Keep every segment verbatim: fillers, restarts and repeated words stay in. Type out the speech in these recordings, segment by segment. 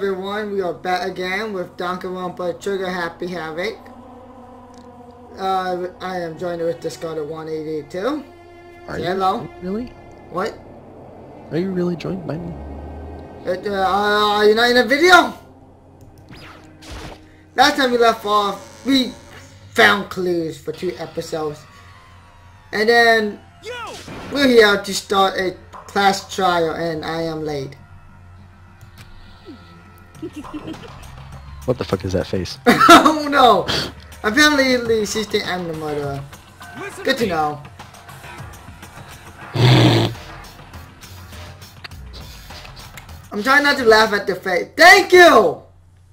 Everyone, we are back again with Dangaronpa Trigger Happy Havoc. Uh, I am joined with Discarded one eighty-two. Are Say you hello. really? What? Are you really joined by me? Uh, uh, are you not in the video? Last time we left off, we found clues for two episodes. And then, we're here to start a class trial and I am late. What the fuck is that face? Oh no! Apparently she's the I'm the murderer. Good to know. I'm trying not to laugh at the face. Thank you!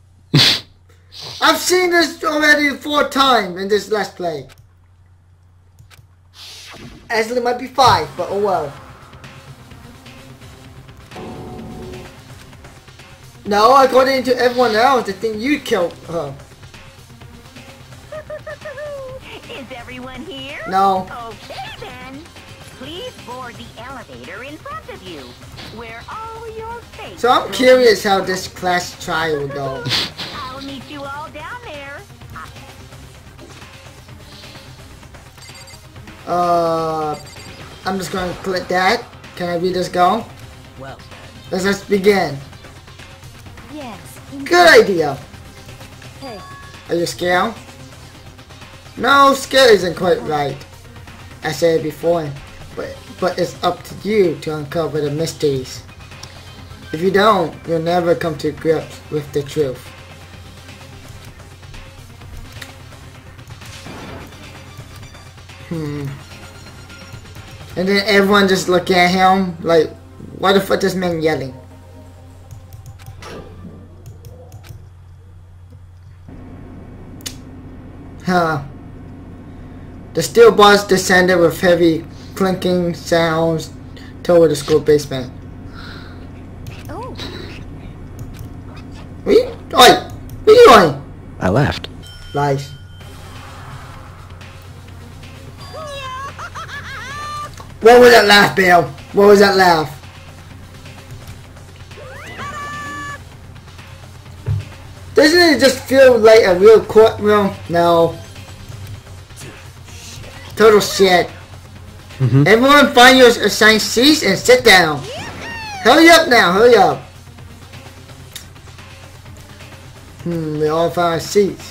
I've seen this already four times in this Let's Play. Actually it might be five, but oh well. No, according to everyone else, they think you killed her. Is everyone here? No. Okay then. Please board the elevator in front of you, where all your faces. So I'm curious how this class trial will go. I'll meet you all down there. Uh, I'm just going to click that. Can I read this go? Well, Let's let's begin. yes. Good idea. Hey, Are you scared? No, scared isn't quite right. I said it before, but but it's up to you to uncover the mysteries. If you don't, you'll never come to grips with the truth. Hmm. And then everyone just looking at him like, why the fuck is this man yelling? Huh. The steel bars descended with heavy clinking sounds toward the school basement. oh, What are you, oi, what are you doing? I laughed. Lies. What was that laugh, Bill? What was that laugh? Doesn't it just feel like a real courtroom? No. Total shit. Mm-hmm. Everyone find your assigned seats and sit down. Hurry up now, hurry up. Hmm, we all found our seats.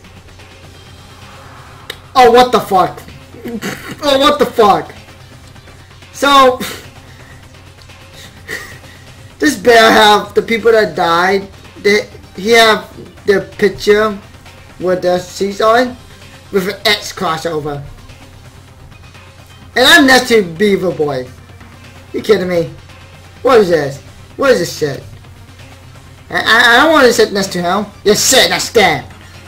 Oh, what the fuck? Oh, what the fuck? So, this bear have the people that died, they, he have their picture with their seats on with an X crossover. And I'm next to Beaver Boy. You kidding me? What is this? What is this shit? I, I, I don't want to sit next to him. You sit, I stand.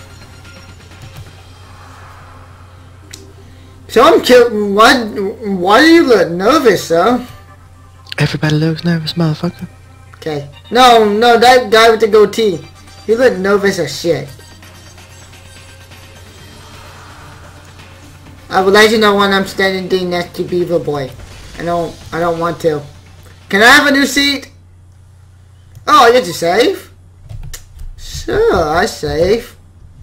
So I'm curious, why, why do you look nervous, sir? Everybody looks nervous, motherfucker. Okay. No, no, that guy with the goatee. He looked nervous as shit. I would like to know when I'm standing next to Beaver Boy. I don't, I don't want to. Can I have a new seat? Oh, I get to save? Sure, I save.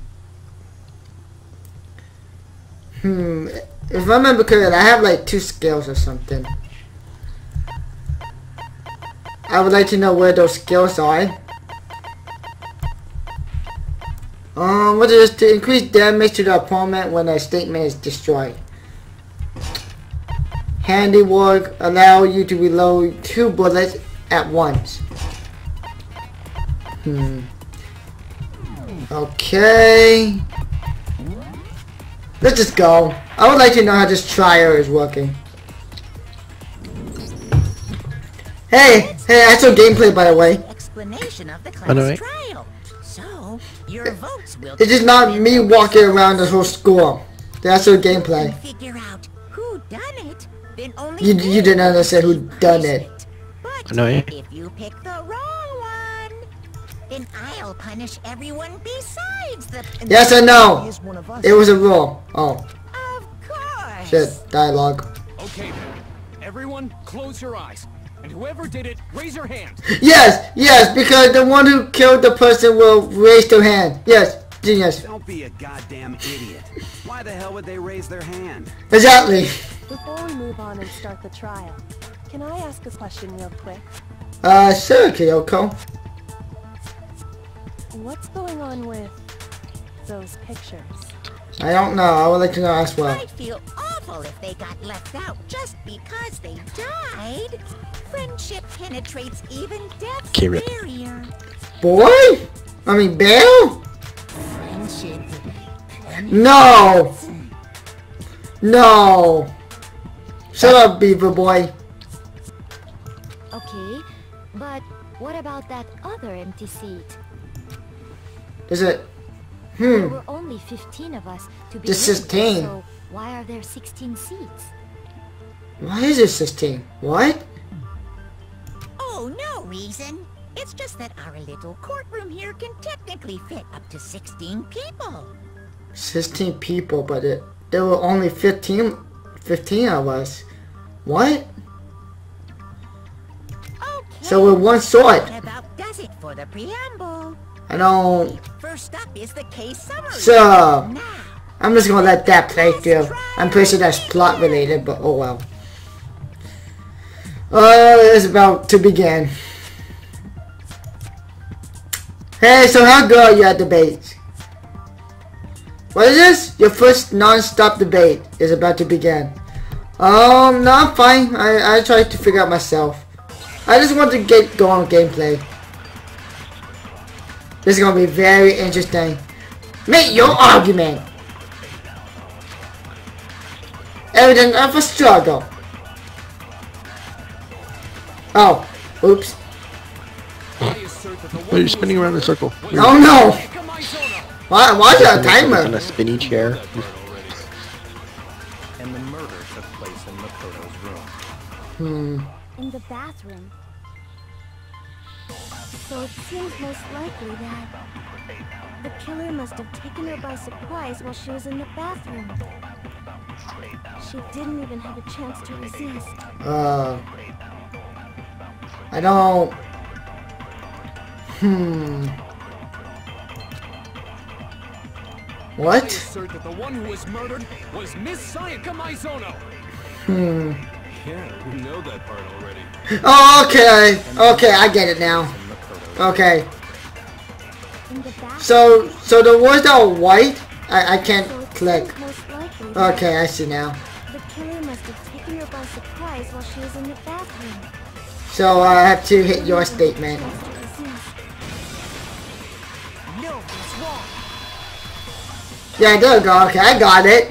Hmm. If I remember correctly, I have like two skills or something. I would like to know where those skills are. Um, what is this? To increase damage to the opponent when a statement is destroyed. Handiwork, allow you to reload two bullets at once. Hmm. Okay. Let's just go. I would like to know how this trial is working. Hey, hey, I saw gameplay by the way. explanation of the class By the way. trial. So, your votes will It's just not me walking around the whole school. That's the gameplay. figure out who done it. Then only You you didn't understand who done it. But No, yeah. if you pick the wrong one, then I'll punish everyone besides the. Yes or no? Is one of us. It was a rule. Oh, Of course. shit. Dialogue. Okay then. Everyone, close your eyes. And whoever did it, raise your hand. Yes, yes, because the one who killed the person will raise their hand. Yes, genius. Don't be a goddamn idiot. Why the hell would they raise their hand? Exactly. Before we move on and start the trial, can I ask a question real quick? Uh, sure, Kyoko. What's going on with those pictures? I don't know. I will let you know as well. I'd feel awful if they got left out just because they died. Friendship penetrates even death's Kira. barrier. Boy? I mean, Belle? Friendship. No. No. Shut up, Beaver Boy. Okay, but what about that other empty seat? Is it? There Hmm. were only fifteen of us to be Just sixteen. so why are there sixteen seats? Why is it sixteen? What? Oh, no reason. It's just that our little courtroom here can technically fit up to sixteen people. sixteen people, but it, there were only fifteen, fifteen of us. What? Okay. So we're one sort. That about does it for the preamble. I don't... First up is the case summary. So, Now, I'm just gonna let that play through. I'm pretty sure that's plot related, but oh well. Uh, it's about to begin. Hey, so how good are you at debates? What is this? Your first non-stop debate is about to begin. Um, no, I'm fine. I, I tried to figure out myself. I just want to get going on gameplay. This is gonna be very interesting. Make your argument. Evidence of a struggle. Oh, oops. Why are you spinning around in a circle? Oh no! Why? Why is there a On timer? a spinny chair. And the murder took place in Makoto's room. Hmm. In the bathroom. So it seems most likely that the killer must have taken her by surprise while she was in the bathroom. She didn't even have a chance to resist. Uh. I don't. Hmm. What? Assert that the one who was murdered was Miss Sayaka Maizono. Hmm. Yeah, we know that part already. Oh, okay. Okay, I get it now. Okay. In the bathroom. So, so the words that are white, I, I can't So it click. seems most likely that Okay, I see now. the killer must have taken her by surprise while she was in the bathroom. So I have to hit your statement. Chance to resist. no, it's wrong. Yeah, there we go. Okay, I got it.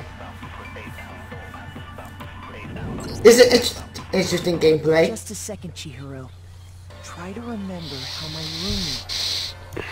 Is it inter interesting gameplay? Just a second, Chihiro. Try to remember how my room...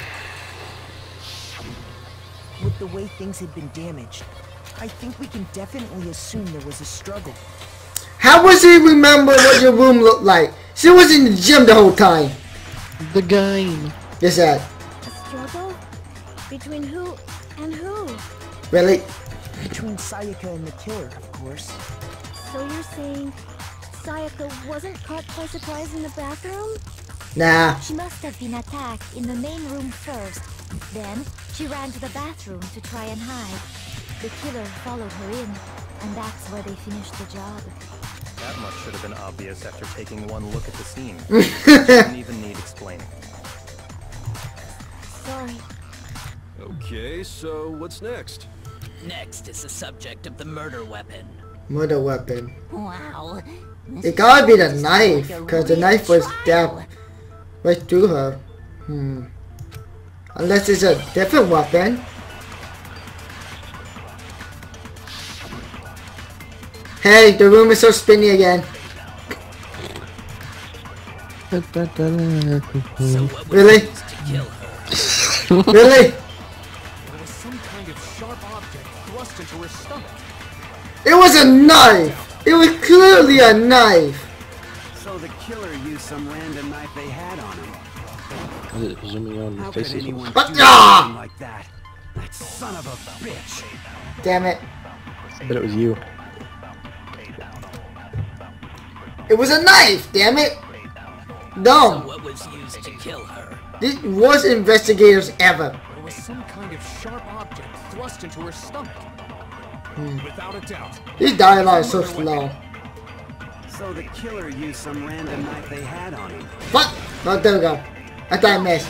With the way things had been damaged, I think we can definitely assume there was a struggle. How was he remember what your room looked like? She was in the gym the whole time. The game. Yes, that. A struggle? Between who and who? Really? Between Sayaka and the killer, of course. So you're saying Sayaka wasn't caught by surprise in the bathroom? Nah. She must have been attacked in the main room first. Then, she ran to the bathroom to try and hide. The killer followed her in, and that's where they finished the job. That much should have been obvious after taking one look at the scene. Didn't even need explaining. Sorry. Okay, so what's next? Next is the subject of the murder weapon. Murder weapon. Wow. It gotta be the knife, because the knife was stabbed right through her. Hmm. Unless it's a different weapon. Hey, the room is so spinny again. So what would Really? it use to kill her? Really? There was some kind of sharp object thrust into her stomach. It was a knife! It was clearly a knife! So the killer used some random knife they had on him. Is it zooming on How the could faces? anyone But- do ah! something like that? That son of a bitch. Damn it. I bet it was you. It was a knife, damn it! No. So what was used to kill her? These worst investigators ever. There was some kind of sharp object thrust into her stomach. Hmm. Without a doubt. This dialogue is so slow. So the killer used some random knife they had on him. Fuck! Oh, there we go. I thought I missed.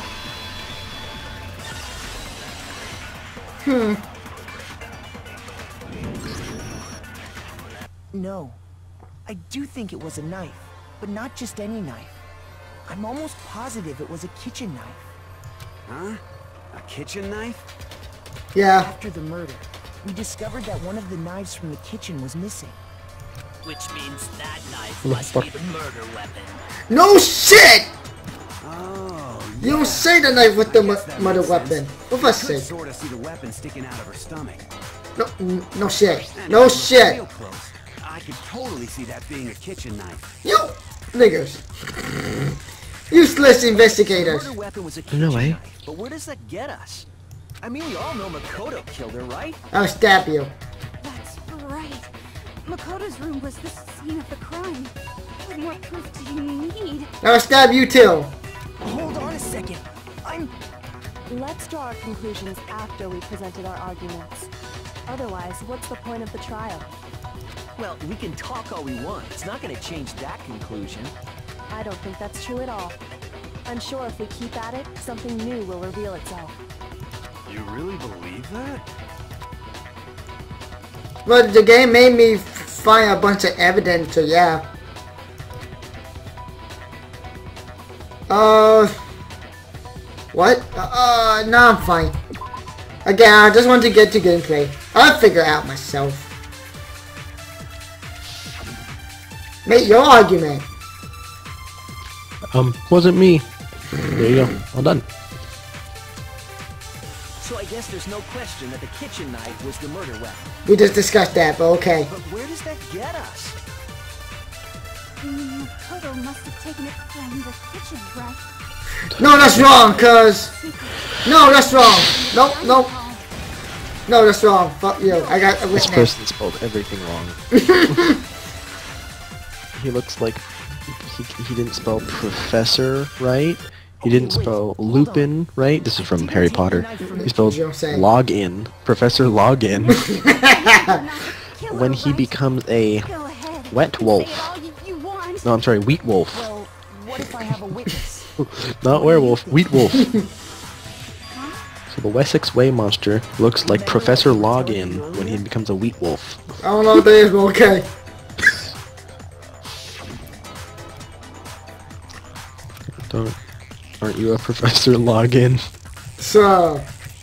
Hmm. No. I do think it was a knife, but not just any knife. I'm almost positive it was a kitchen knife. Huh? A kitchen knife? Yeah. After the murder, we discovered that one of the knives from the kitchen was missing. Which means that knife What the must fuck? be the murder weapon. No shit! Oh, You don't yeah. say the knife with the I guess mu- that murder makes sense. weapon. For I fuck's could sake. sort of see the weapon sticking out of her stomach. No, n- no shit. And No if it was shit. real close, I could totally see that being a kitchen knife. You niggers. Useless investigators. Murder weapon was a No kitchen way. knife, but where does that get us? I mean, we all know Makoto killed her, right? I'll stab you. That's right. Makoto's room was the scene of the crime. What more proof do you need? I'll stab you too. Hold on a second. I'm... Let's draw our conclusions after we presented our arguments. Otherwise, what's the point of the trial? Well, we can talk all we want. It's not going to change that conclusion. I don't think that's true at all. I'm sure if we keep at it, something new will reveal itself. You really believe that? But the game made me f- find a bunch of evidence, so yeah. Uh... What? Uh, uh, no, I'm fine. Again, I just want to get to gameplay. I'll figure it out myself. Make your argument. Um, wasn't me. There you go. All done. So I guess there's no question that the kitchen knife was the murder weapon. We just discussed that, but okay. But where does that get us? Mm, Makoto must have taken it from the kitchen, right? No, that's wrong, cuz. No, that's wrong. Nope, nope. No, that's wrong. Fuck you. I got a This witness. person spelled everything wrong. He looks like he, he didn't spell professor right. He didn't spell Lupin right. This is from Harry Potter. He spelled login. Professor Login. When he becomes a wet wolf. No, I'm sorry, wheat wolf. Well, what if I have a witness? Not werewolf, wheat wolf. So the Wessex Way monster looks like Professor Login when he becomes a wheat wolf. I don't know what that is, but okay. Don't, aren't you a Professor Login? So,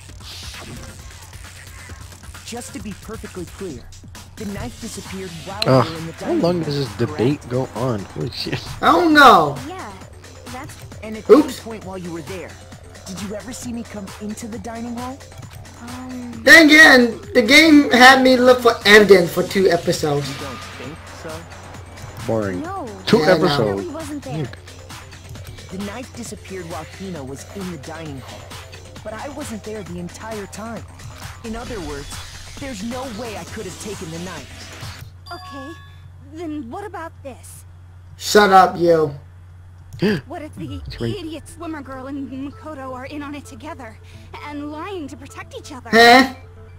Just to be perfectly clear, the knife disappeared while Ugh, we were in the how dining long room, does this debate go on? Holy shit. I don't know. Yeah, that's... And at Oops. any point while you were there, did you ever see me come into the dining hall? Um... Then again, the game had me look for evidence for two episodes. You don't think so? Boring. No. Two Yeah, no. episodes. He wasn't there. The knife disappeared while Hina was in the dining hall, but I wasn't there the entire time. In other words, there's no way I could have taken the knife. Okay, then what about this? Shut up, you. What if the right. idiot swimmer girl and Makoto are in on it together, and lying to protect each other? Huh?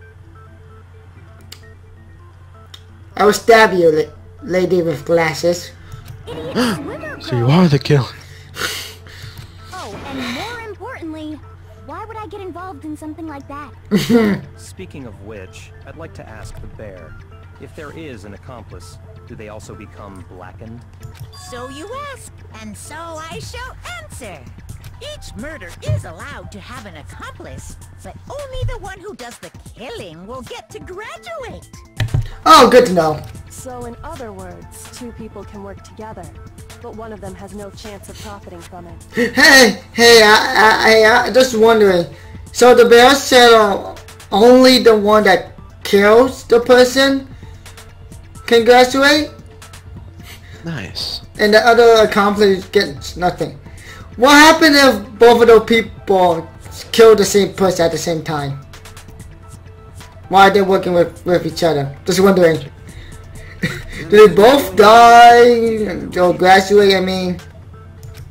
I will stab you, la lady with glasses. Idiot swimmer So you girl! are the killer. Oh, and more importantly, why would I get involved in something like that? Speaking of which, I'd like to ask the bear, if there is an accomplice, do they also become blackened? So you ask, and so I shall answer. Each murder is allowed to have an accomplice, but only the one who does the killing will get to graduate. Oh, good to know. So in other words, two people can work together, but one of them has no chance of profiting from it. Hey, hey, I, I, I, just wondering. So the bear said uh, only the one that kills the person can graduate, Nice. and the other accomplice gets nothing. What happened if both of those people kill the same person at the same time? Why are they working with, with each other? Just wondering. Do they both die or graduate, I mean?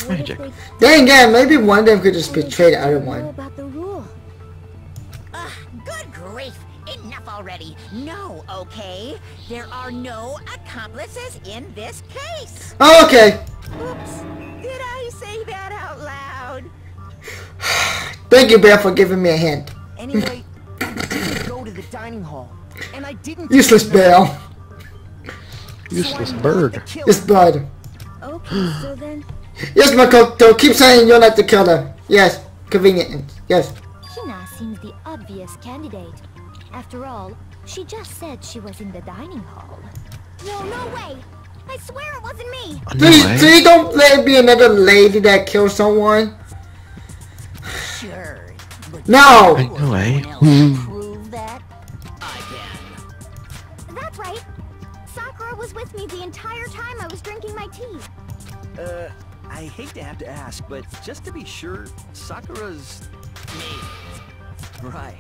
Magic. Then again, maybe one of them could just betray the other one. About the rule. Ugh, good grief. Enough already. No, okay? There are no accomplices in this case. Oh, okay. Oops. Did I say that out loud? Thank you, Bear, for giving me a hint. Anyway, I didn't go to the dining hall. And I didn't... Useless Bear. Useless bird. Yes, bird. Okay, so then... Yes, Makoto, keep saying you're not the killer. Yes, convenient. Yes. Hina seems the obvious candidate. After all, she just said she was in the dining hall. No, no way! I swear it wasn't me! Please, please don't let it be another lady that killed someone. Sure. No! I know, eh? Prove that? I can. That's right. Sakura was with me the entire time I was drinking my tea. Uh, I hate to have to ask, but just to be sure, Sakura's... Me. Right.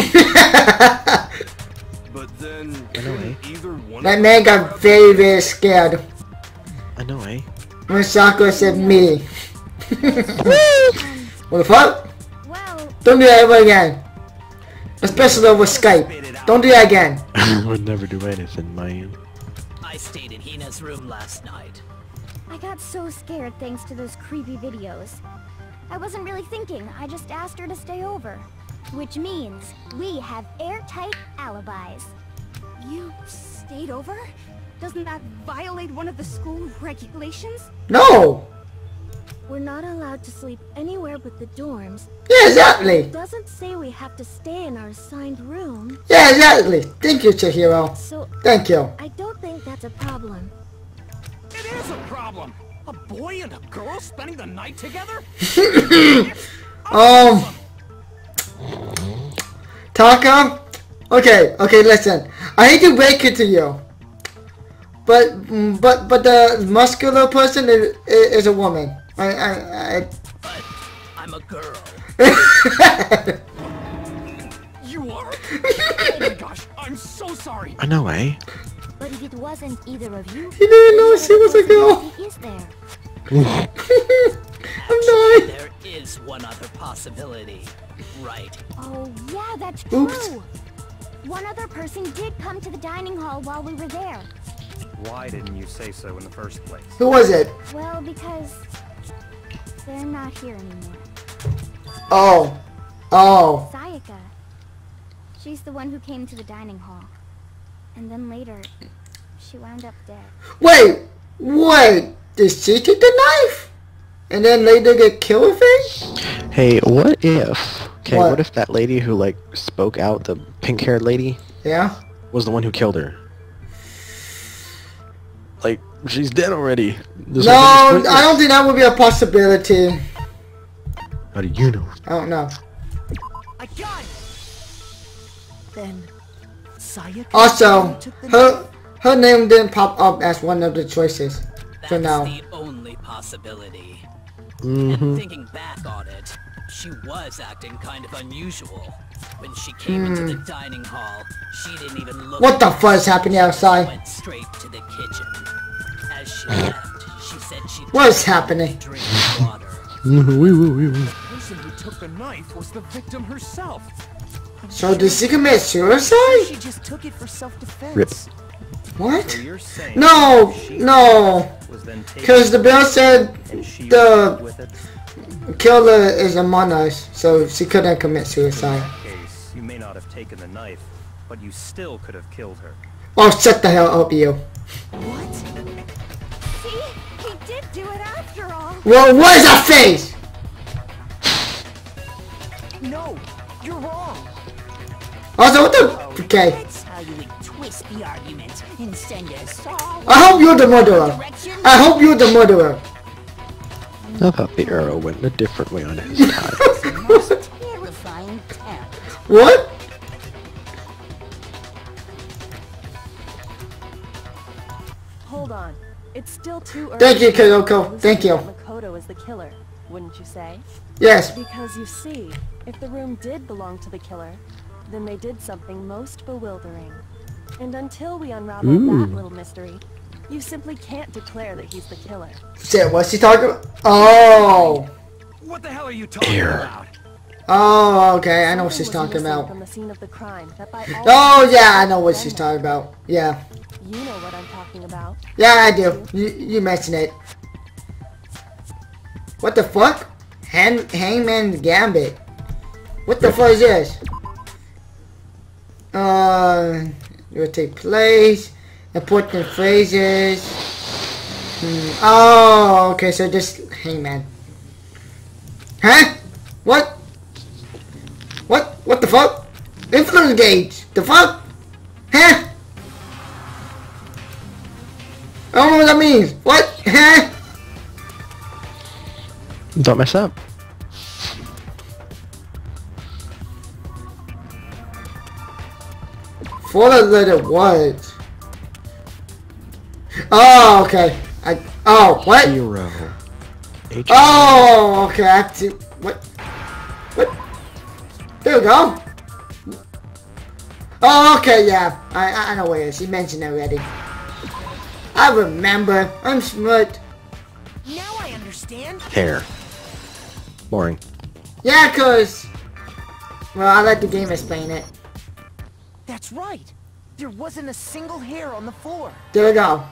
But then, I know, eh? either one That man got very, very scared I know, eh? when Sakura said me. What the fuck? Well, Don't do that ever again. Especially over Skype. Don't do that again. I would never do anything, man. I stayed in Hina's room last night. I got so scared thanks to those creepy videos. I wasn't really thinking, I just asked her to stay over. Which means we have airtight alibis. You stayed over? Doesn't that violate one of the school regulations? No! We're not allowed to sleep anywhere but the dorms. Yeah, exactly. It doesn't say we have to stay in our assigned room. Yeah, exactly. Thank you, Chihiro. So Thank you. I don't think that's a problem. It is a problem. A boy and a girl spending the night together? Um... Taka? Okay, okay, listen. I hate to break it to you. But, but, but the muscular person is, is a woman. I, I, I... But I'm a girl. You are? Oh my gosh, I'm so sorry. I know, eh? But if it wasn't either of you, He didn't know she was a girl. Is there? Actually, there is one other possibility. Right. Oh yeah, that's Oops. true. One other person did come to the dining hall while we were there. Why didn't you say so in the first place? Who was it? Well, because they're not here anymore. Oh. Oh. Sayaka. She's the one who came to the dining hall. And then later, she wound up dead. Wait. Wait. Did she take the knife? And then later get killed with it? Hey, what if... Okay, What? what if that lady who, like, spoke out, the pink-haired lady, Yeah? was the one who killed her? Like, she's dead already. This No, whole thing is pointless. I don't think that would be a possibility. How do you know? I don't know. I got it! Then, Sayaka Also, took the her her name didn't pop up as one of the choices for That's now. the only possibility. Mm-hmm. And thinking back on it, she was acting kind of unusual. When she came into the dining hall, she didn't even look. What the at fuck is happening outside? Went straight to the kitchen. As she left, she said she What is happening? drink water. The person who took the knife was the victim herself. So did she commit She suicide? just took it for self-defense. Rip. What? So you're saying No, she no. was then taken Because the bill said and she the was with it? killer is among us, so she couldn't commit suicide. In that case, you may not have taken the knife, but you still could have killed her. Oh, shut the hell up, you. What? See? He did do it after all. Well, what is that face? No, you're wrong. Also, what the... Okay. That's how you would twist the argument and send us all I hope you're the murderer. I hope you're the murderer. I thought the arrow went a different way on his tie. most terrifying talent. What? Hold on. It's still too early. Thank you, to Kyoko. Thank you. that Makoto is the killer, wouldn't you say? Yes. Because you see, if the room did belong to the killer, then they did something most bewildering. And until we unravel Ooh. that little mystery, You simply can't declare that he's the killer. Shit, what's she talking about? Oh! What the hell are you talking Here. about? Oh, okay, I know what she's Someone was talking missing about. From the scene of the crime that by all Oh, accounts yeah, I know what was she's Brenda. talking about. Yeah. You know what I'm talking about. Yeah, I do. You, you mentioned it. What the fuck? Hang, Hangman's Gambit. What the fuck is this? Uh, it will take place. Important phrases. Hmm. Oh, okay, so just Hangman. Huh? What? What? What the fuck? Influence gauge. The fuck? Huh? I don't know what that means. What? Huh? Don't mess up. Four letter words. Oh, okay. I. Oh, what? Hero. H Oh, okay. I have to. What? What? There we go. Oh, okay. Yeah. I. I know what it is. You mentioned it already. I remember. I'm smart. Now I understand. Hair. Boring. Yeah, cause. Well, I'll let the game explain it. That's right. There wasn't a single hair on the floor. There we go.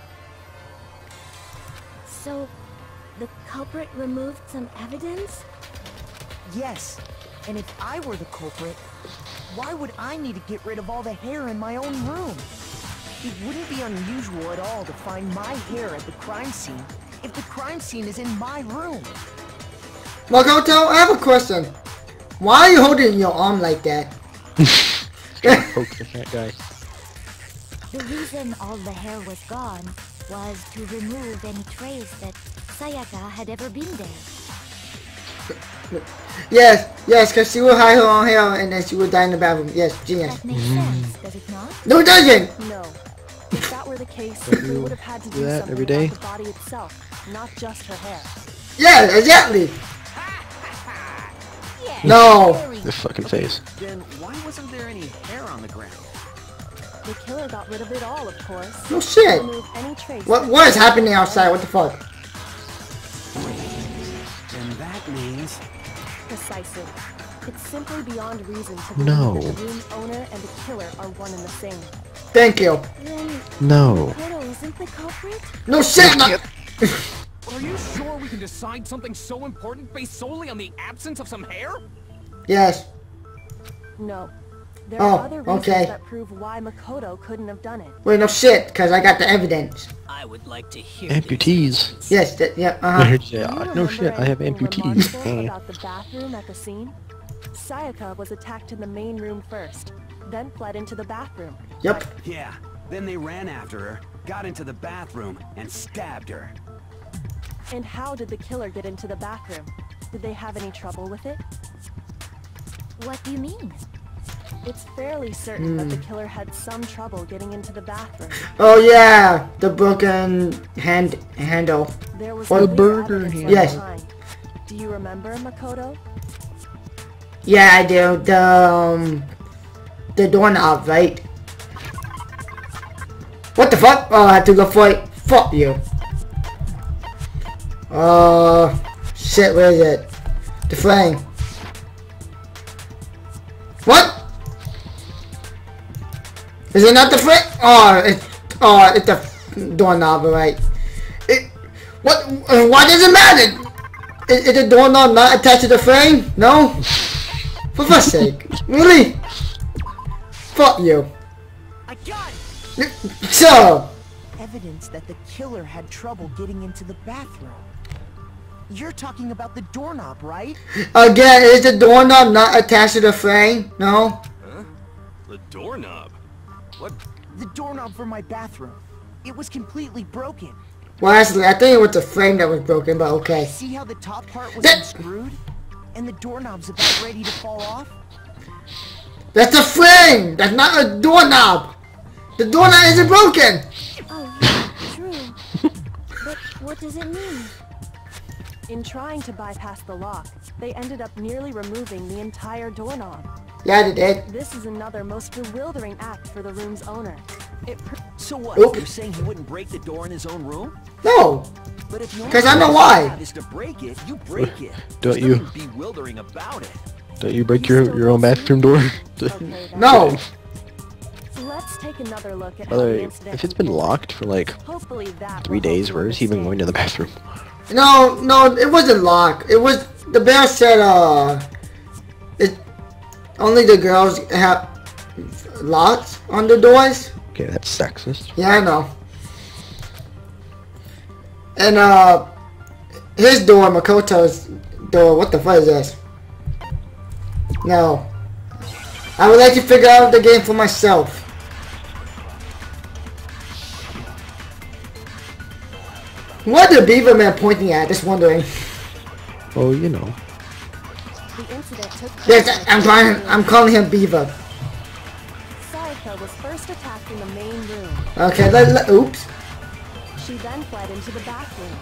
So, the culprit removed some evidence? Yes. And if I were the culprit, why would I need to get rid of all the hair in my own room? It wouldn't be unusual at all to find my hair at the crime scene if the crime scene is in my room. Makoto, I have a question. Why are you holding your arm like that? Poke the fat guy. The reason all the hair was gone was to remove any trace that Sayaka had ever been there. Yes, yes, because she will hide her own hair and then she will die in the bathroom. Yes, genius. That makes sense, does it not? No, it doesn't! No. If that were the case, Don't we you would have had to do do that something every day? about the body itself, not just her hair. Yeah, exactly. No. The fucking face. Then why wasn't there any hair on the ground? The killer got rid of it all, of course. No shit. Remove any trace. What what is happening outside? What the fuck? And that means... Precisely. It's simply beyond reason to believe No. that the room owner and the killer are one and the same. Thank you. Then No. Makoto isn't the culprit? No shit. No. Are you sure we can decide something so important based solely on the absence of some hair? Yes. No. There Oh, are other reasons okay. that prove why Makoto couldn't have done it. Wait, no shit, because I got the evidence. I would like to hear Amputees. Yes, that, yeah, I uh-huh. heard you. Do you No remember shit, I have anything amputees. remarkable Eh. about the bathroom at the scene? Sayaka was attacked in the main room first, then fled into the bathroom. Yep. Yeah. Then they ran after her, got into the bathroom, and stabbed her. And how did the killer get into the bathroom? Did they have any trouble with it? What do you mean? It's fairly certain that the Hmm. killer had some trouble getting into the bathroom. Oh yeah, the broken hand handle. There was Or clear burger evidence hand. left Yes. behind. Do you remember, Makoto? Yeah, I do. The um, the doorknob, right? What the fuck? Oh, I have to go for it. Fuck you. Uh, shit. Where is it? The frame. What? Is it not the frame? Oh, it. Oh, it's the doorknob, right? It. What? uh, Why does it matter? Is, is the doorknob not attached to the frame? No. For fuck's sake. Really? Fuck you. I got it! So. Evidence that the killer had trouble getting into the bathroom. You're talking about the doorknob, right? Again, is the doorknob not attached to the frame? No? Huh? The doorknob? What? The doorknob for my bathroom. It was completely broken. Well, actually, I think it was the frame that was broken, but okay. See how the top part was That- unscrewed? And the doorknob's about ready to fall off? That's the frame! That's not a doorknob! The doorknob isn't broken! Oh, yeah, true. But what does it mean? In trying to bypass the lock, they ended up nearly removing the entire doorknob. Yeah, they did. This is another most bewildering act for the room's owner. It so what? Oop. You're saying he wouldn't break the door in his own room? No. But if you Because I know why. Is to break it, you break it. Don't There's you? nothing bewildering about it. Don't you break your your own bathroom door? Okay, No. let's take another look at By how the the way, incident if it's been locked for like Hopefully that three will help days, you where is he even understand. going to the bathroom? No, no, it wasn't locked. It was the bear said uh it only the girls have locks on the doors. Okay, that's sexist. Yeah, I know. And uh his door, Makoto's door, what the fuck is this? No. I would like to figure out the game for myself. What the beaver man pointing at? Just wondering. Oh, you know. The incident took place Yes, I'm trying. I'm calling him Beaver. Sayaka was first attacked in the main room. Okay, let, let oops. She then fled into the bathroom.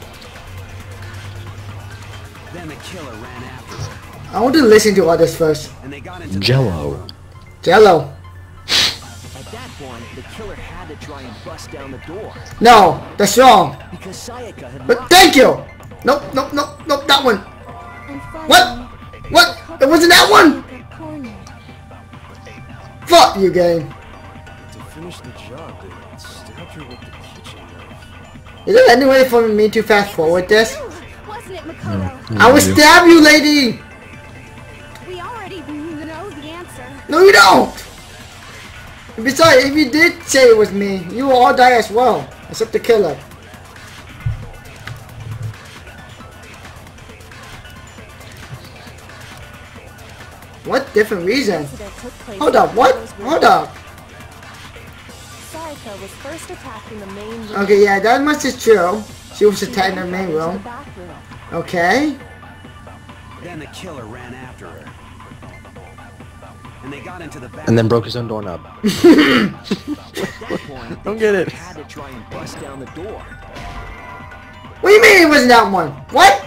Then the killer ran after her, I want to listen to all this first. and they got into Jello. Jello. At that point, the killer had to try and bust down the door. No, that's wrong. Because Sayaka had But locked thank you. Nope, nope, nope, nope. That one. And What? finally, What? It wasn't that one. got cornered. Fuck you, game. To finish the job, they stabbed her with the kitchen knife. Is there any way for me to fast forward this? Wasn't it, Makoto? I will stab you, lady. We already know the answer. No, you don't. Besides, if you did say it was me, you will all die as well, except the killer. What different reason? Incident took place Hold in up, what? Makoto's room. Hold up. Sayaka was first attacked in the main room. Okay, yeah, that much is true. She was She attacked in then the main fled into room. the bathroom. Okay. Then the killer ran after her, and they got into the bathroom. And then broke his own doorknob. At that point, Don't get it. had to try and bust down the door. What do you mean it wasn't that one? What?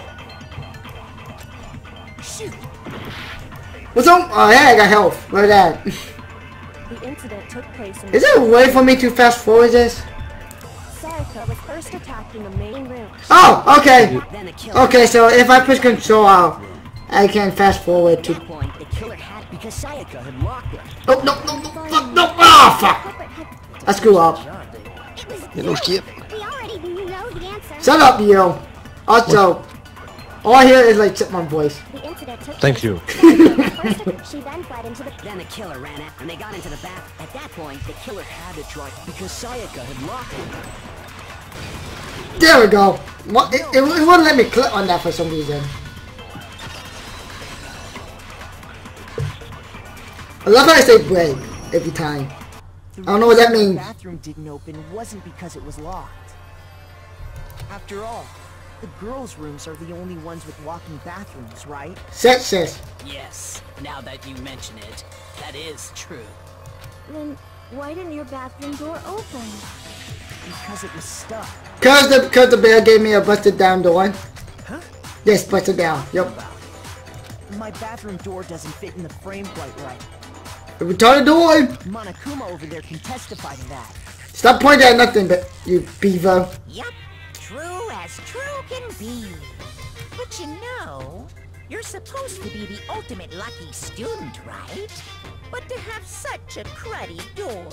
Shoot! What's on? Oh, yeah, I got health. Look at that. The incident took place in Is there a way for me to fast forward this? Sayaka was first attacked in the main room. Oh, okay. Then the killer. Okay, so if I push control out, I can fast forward At to. that point, the killer had because Sayaka had locked it. Oh, no, no, no, fuck, no. Oh, fuck. I screw up. It was You know, skip. We already know the answer. Shut up, you. Also, all I hear is like chipmunk voice. The incident took Thank place- you. First, she then fled into the. Then the killer ran out, and they got into the bath. At that point, the killer had to try because Sayaka had locked it. There we go. What? It, it, it wouldn't let me click on that for some reason. I love how I say break every time. The I don't know what that reason means. The bathroom didn't open wasn't because it was locked. After all, the girls' rooms are the only ones with walking bathrooms, right? Sexist. Yes, now that you mention it, that is true. Then why didn't your bathroom door open? Because it was stuck. Cause the cause the bear gave me a busted down door. Huh? Yes, busted down. Yep. My bathroom door doesn't fit in the frame quite right. Retarded door. Monokuma over there can testify to that. Stop pointing at nothing, but you beaver. Yup, true as true can be. But you know, you're supposed to be the ultimate lucky student, right? But to have such a cruddy door.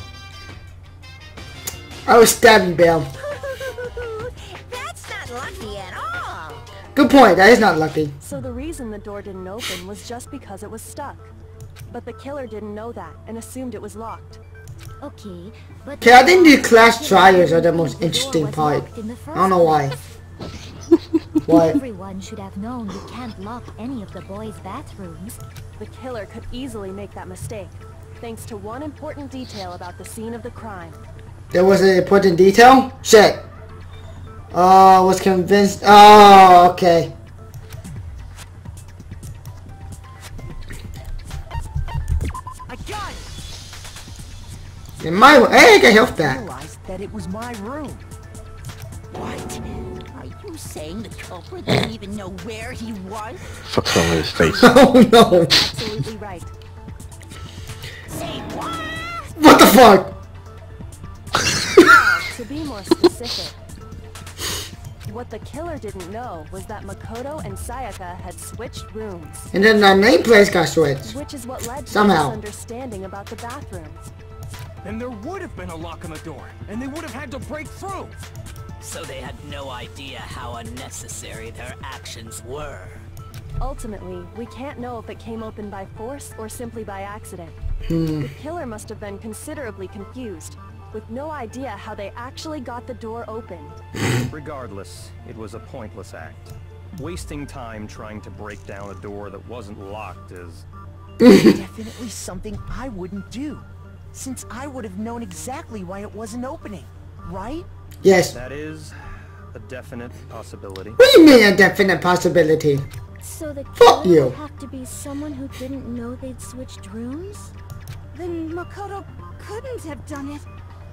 I was stabbing Belle. That's not lucky at all. Good point. That is not lucky. So the reason the door didn't open was just because it was stuck. But the killer didn't know that and assumed it was locked. Okay, but. Okay, I think the class trials are the most interesting part. I don't know why. Why? Everyone should have known you can't lock any of the boys' bathrooms. The killer could easily make that mistake, thanks to one important detail about the scene of the crime. There was an important detail? Shit. Oh, I was convinced. Oh, okay. I got it! In my hey, I got health I back. realized that it was my room. What? Are you saying the culprit didn't even know where he was? Fuck's wrong with his face? Oh no. Absolutely right. Say what? What the fuck? be more specific, what the killer didn't know was that Makoto and Sayaka had switched rooms. And then the nameplates got switched. Which is what led to Somehow. a misunderstanding about the bathrooms. Then there would have been a lock on the door, and they would have had to break through. So they had no idea how unnecessary their actions were. Ultimately, we can't know if it came open by force or simply by accident. Hmm. The killer must have been considerably confused, with no idea how they actually got the door opened. Regardless, it was a pointless act. Wasting time trying to break down a door that wasn't locked is... Definitely something I wouldn't do, since I would have known exactly why it wasn't opening, right? Yes. That is a definite possibility. What do you mean a definite possibility? So the Fuck killer you. would have to be someone who didn't know they'd switched rooms? Then Makoto couldn't have done it.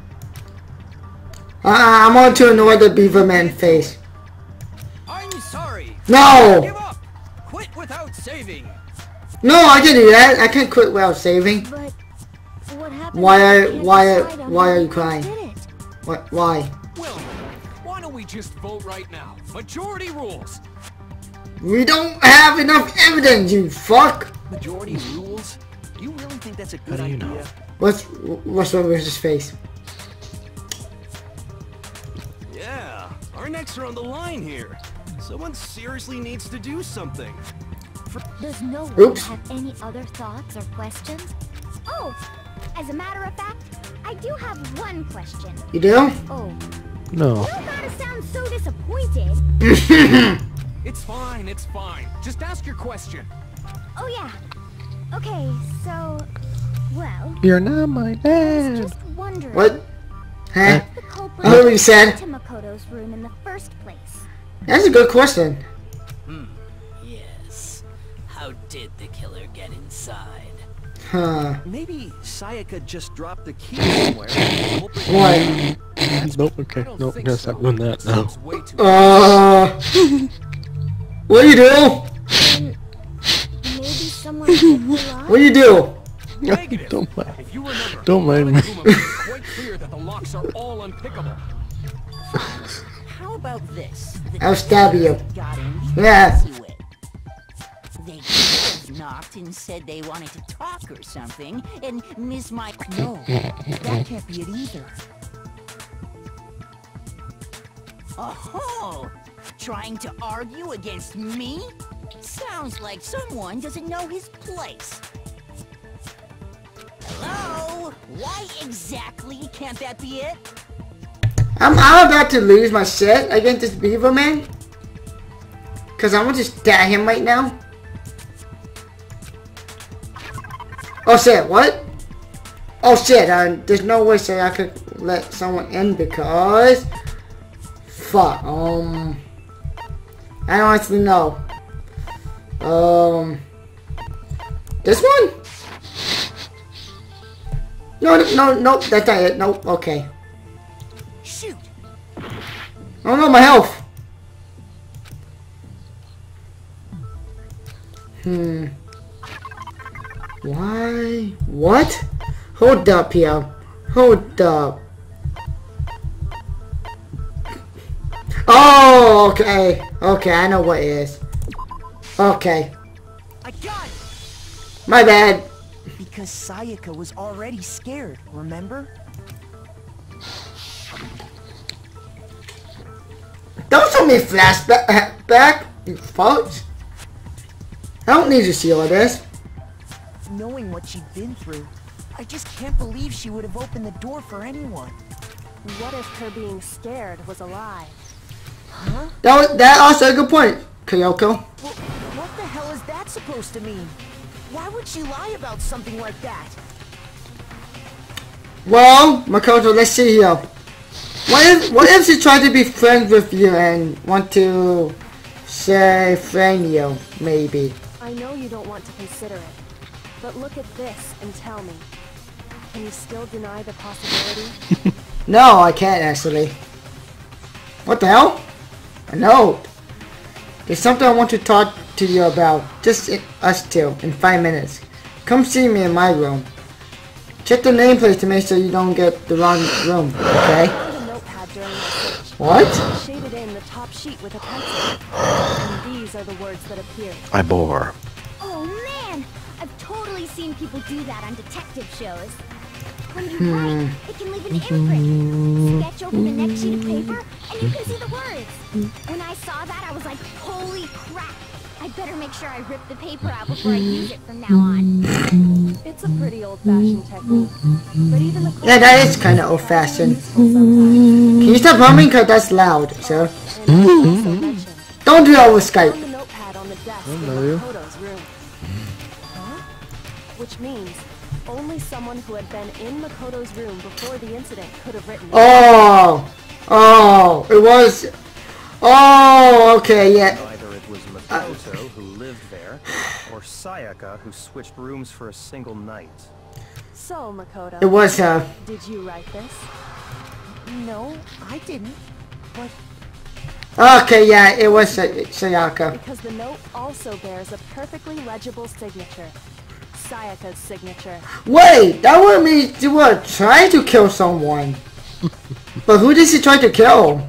Uh, I'm on to annoy the Beaver Man face. I'm sorry. No! Give up. Quit without saving. No, I can do that. I can't quit without saving. But what happened? Why if are you can't why are decide on why are who you crying? did it? What? Why? Well, why don't we just vote right now? Majority rules. We don't have enough evidence, you fuck. Majority rules? You really think that's a good How do you idea? know? What's what's wrong with his face? Yeah, our necks are on the line here. Someone seriously needs to do something. Does no one Oops. have any other thoughts or questions? Oh, as a matter of fact, I do have one question. You do? Oh, No. you don't gotta sound so disappointed. It's fine, it's fine. Just ask your question. Oh yeah. Okay, so, well, You're not my I was dad. just wondering. What? Huh? The culprit I heard what you said. to Makoto's room in the first place. That's a good question. Hmm. Yes. How did the killer get inside? Huh. Maybe Sayaka just dropped the key somewhere. The culprit- What? Nope, okay. Nope, gotta stop doing that now. It's way too Uh. What do you do? Then maybe someone broke the lock? What do you do? negative. Don't mind. If you remember, Don't mind me. Monokuma made it quite clear that the locks are all unpickable. How about this? The I'll stab you. got in Yeah. into it. They could have knocked and said they wanted to talk or something, and Miss Mike. No, that can't be it either. Oh, trying to argue against me? Sounds like someone doesn't know his place. Hello? Why exactly can't that be it? I'm, I'm about to lose my shit against this Beaver Man. Cause I want to stab him right now. Oh shit, what? Oh shit, uh, there's no way so I could let someone in because... Fuck, um... I don't actually know. Um... This one? No, no, no, nope, that's not it, nope, okay. Shoot! Oh no, my health! Hmm. Why? What? Hold up here. Hold up. Oh, okay. Okay, I know what it is. Okay. I got it! My bad. Because Sayaka was already scared, remember? Don't show me flashback, back, you folks. I don't need to see all this. Knowing what she'd been through, I just can't believe she would have opened the door for anyone. What if her being scared was a lie? Huh? That was that also a good point, Kyoko. Well, what the hell is that supposed to mean? Why would she lie about something like that? Well, Makoto, let's see here. What if what if she tried to be friends with you and want to say friend you, maybe? I know you don't want to consider it, but look at this and tell me. Can you still deny the possibility? No, I can't actually. What the hell? A note. There's something I want to talk to you about. Just i- us two in five minutes. Come see me in my room. Check the nameplate to make sure you don't get the wrong room, okay? The notepad What? Shaded in the top sheet with a pencil. And these are the words that appeared. I bore. Oh man! I've totally seen people do that on detective shows. When you Hmm. write, it can leave an imprint. Sketch over the next sheet of paper, and you can see the words. When I saw that, I was like, holy crap! I'd better make sure I rip the paper out before I use it from now on. It's a pretty old-fashioned technique. But even the Yeah, that is kind of old-fashioned. Can you stop humming? Cause that's loud, sir. Don't do that with Skype. On the notepad on the desk I in know you. Makoto's room. Huh? Which means only someone who had been in Makoto's room before the incident could have written it. Oh, oh, it was. Oh, okay, yeah. Either it was Makoto who lived there, or Sayaka who switched rooms for a single night. So, Makoto, It was her. did you write this? No, I didn't. But Okay, yeah, it was Say- Sayaka. Because the note also bears a perfectly legible signature. Sayaka's signature. Wait, that would mean you were trying to kill someone. But who did she try to kill?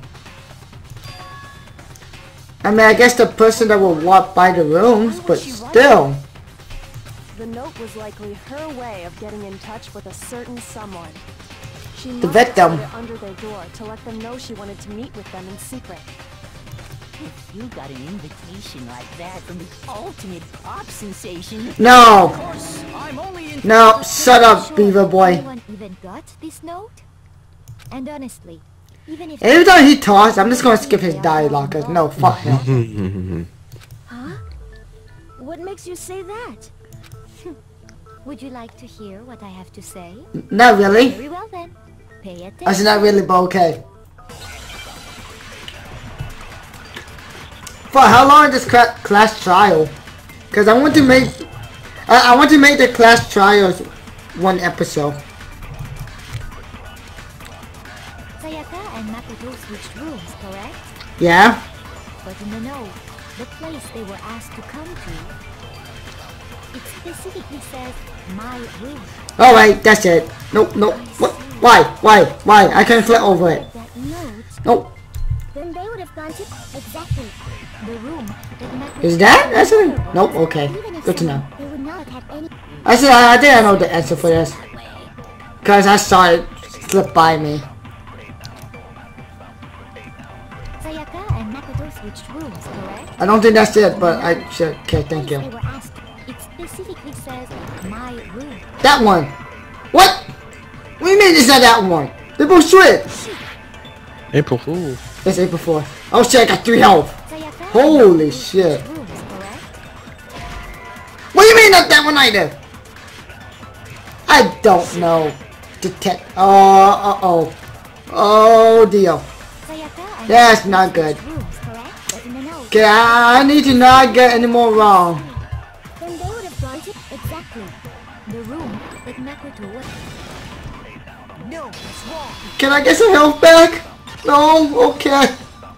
I mean, I guess the person that would walk by the rooms, but still. The note was likely her way of getting in touch with a certain someone. She The must have victim. put it under their door to let them know she wanted to meet with them in secret. If you got an invitation like that from the ultimate pop sensation... No. Of course, I'm only in... No, shut up, Beaver Boy. Anyone even got this note? And honestly, even if Every time he talks, I'm just gonna skip his dialogue, cause no, fuck him. Huh? What makes you say that? Would you like to hear what I have to say? Not really. Very well then. Pay attention. That's not really, but okay. For how long is this cla class trial? Cause I want to make, I, I want to make the class trials one episode. Sayaka and Makoto switched rooms, correct? Yeah. But in the note, the place they were asked to come to, it specifically says my room. All right, that's it. Nope, nope. What? Why? Why? Why? I can't flip over it. That note. Nope. Then they would have gone to exactly the room that Makoto. Is that? That's it. Nope. Okay. Even if Good to know. They would not have any. I said I, I think I know the answer for this. Cause I saw it slip by me. Sayaka and Makoto switched rooms, correct? I don't think that's it, but I should. Okay, thank you. They were asked. It specifically says my room. That one. What? What do you mean it's not that one? They both switch. April Fool. It's April fourth. Oh shit, I got three health. Sayaka Holy shit. rooms, correct? What do you mean not that one either? I don't know. Detect. Oh, uh oh. Oh dear. Sayaka and That's not good. rooms, correct? But in the note. Okay, I, I need to not get any more wrong. Then they would have gone to exactly the room that Makoto was. no, it's wrong. Can I get some health back? No? Okay.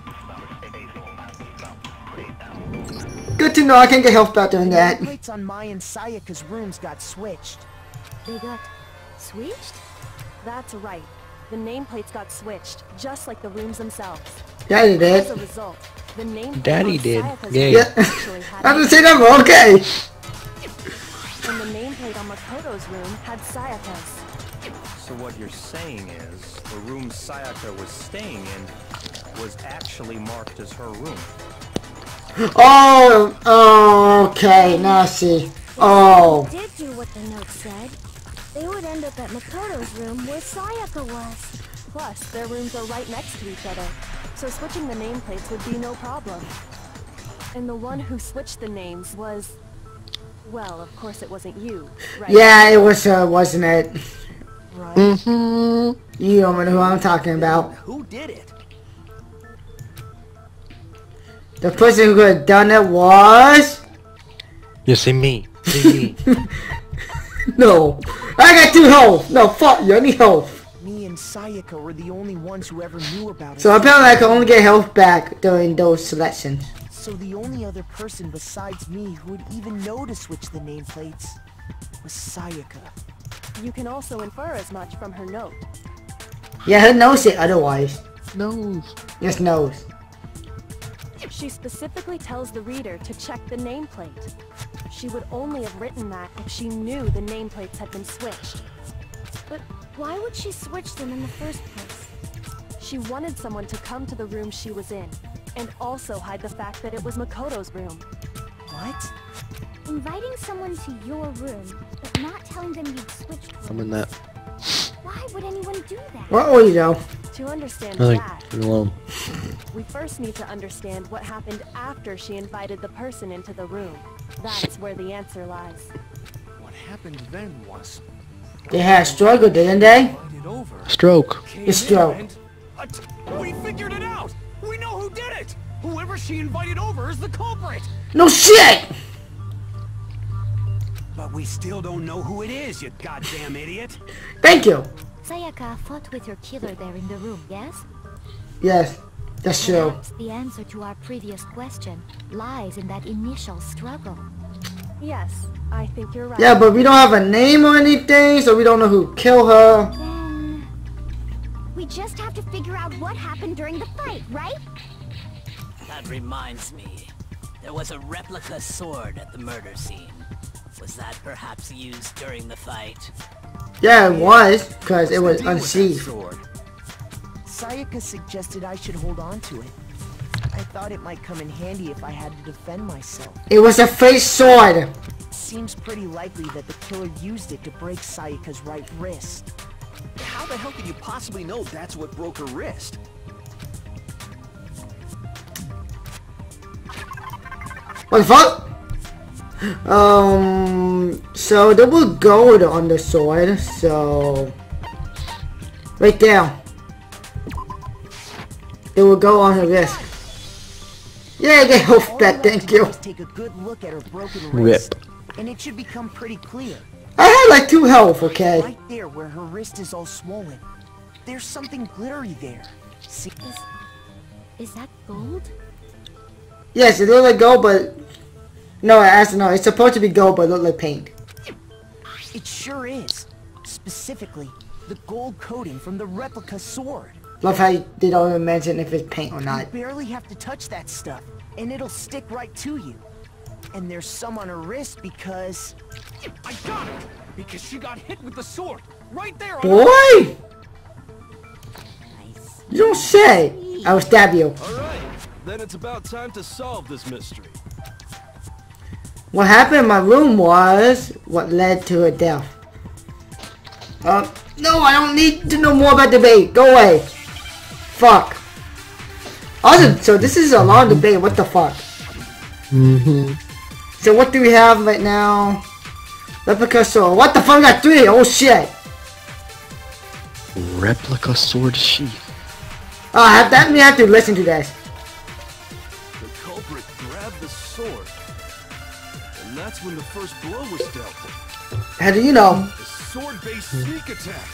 Good to know I can get health back doing that. Lights on Mai and Sayaka's rooms got switched. They got switched? That's right. The nameplates got switched, just like the rooms themselves. Daddy did. As a result, the nameplate Daddy on did. Sayaka's Yeah. room Yeah. actually had I didn't say that, but okay. and the nameplate on Makoto's room had Sayaka's. So what you're saying is, the room Sayaka was staying in was actually marked as her room. Oh, oh, okay. Now I see. Oh. They did do what the note said. They would end up at Makoto's room where Sayaka was. Plus, their rooms are right next to each other, so switching the nameplates would be no problem. And the one who switched the names was... Well, of course it wasn't you, right? Yeah, it was her, wasn't it? Right? Mm-hmm. You don't know who I'm talking about. Who did it? The person who could have done it was... You see me. See me. No. I got two health. No, fuck you. I need health. Me and Sayaka were the only ones who ever knew about it. So apparently I can only get health back during those selections. So the only other person besides me who would even know to switch the nameplates was Sayaka. You can also infer as much from her note. Yeah, who knows it otherwise? Nose. Yes, nose. She specifically tells the reader to check the nameplate. She would only have written that if she knew the nameplates had been switched. But why would she switch them in the first place? She wanted someone to come to the room she was in, and also hide the fact that it was Makoto's room. What? Inviting someone to your room, but not telling them you'd switched rooms. I'm in that. Why would anyone do that? What will you know? To understand I that, think leave me alone. we first need to understand what happened after she invited the person into the room. That's where the answer lies. What happened then was... They had a struggle, didn't they? Invited over, Stroke. came The stroke. in and- Uh, t- we figured it out! We know who did it! Whoever she invited over is the culprit! No shit! But we still don't know who it is, you goddamn idiot. Thank you. Sayaka fought with her killer there in the room, yes? Yes, that's true. Perhaps the answer to our previous question lies in that initial struggle. Yes, I think you're right. Yeah, but we don't have a name or anything, so we don't know who killed her. Then... we just have to figure out what happened during the fight, right? That reminds me. There was a replica sword at the murder scene. Was that perhaps used during the fight? Yeah, it was, because it was unsheathed. Sayaka suggested I should hold on to it. I thought it might come in handy if I had to defend myself. It was a face sword. It seems pretty likely that the killer used it to break Sayaka's right wrist. How the hell could you possibly know that's what broke her wrist? What the fuck? Um, so there was gold on the sword, so... right there. It will go on her wrist. Yeah, get health back, thank you. Take a good look at her broken Rip. wrist, and it should become pretty clear. I had like two health, okay? Right there where her wrist is all swollen. There's something glittery there. See? Is... is that gold? Yes, it looked like gold, but... no, actually no, it's supposed to be gold, but it looked like paint. It sure is. Specifically, the gold coating from the replica sword. Love how they don't even mention if it's paint or You not. barely have to touch that stuff, and it'll stick right to you. And there's some on her wrist because... I got it! Because she got hit with the sword! Right there on Boy! You don't say! I will stab you. Alright, then it's about time to solve this mystery. What happened in my room was what led to her death. Uh, no, I don't need to know more about the debate. Go away. Fuck. Also, so this is a long debate. What the fuck? Mm-hmm. So what do we have right now? Replica sword. What the fuck? I got three. Oh shit. Replica sword sheath. Oh, I have, that means I have to listen to this. The culprit grabbed the sword. And that's when the first blow was dealt. How do you know? The sword-based sneak attack.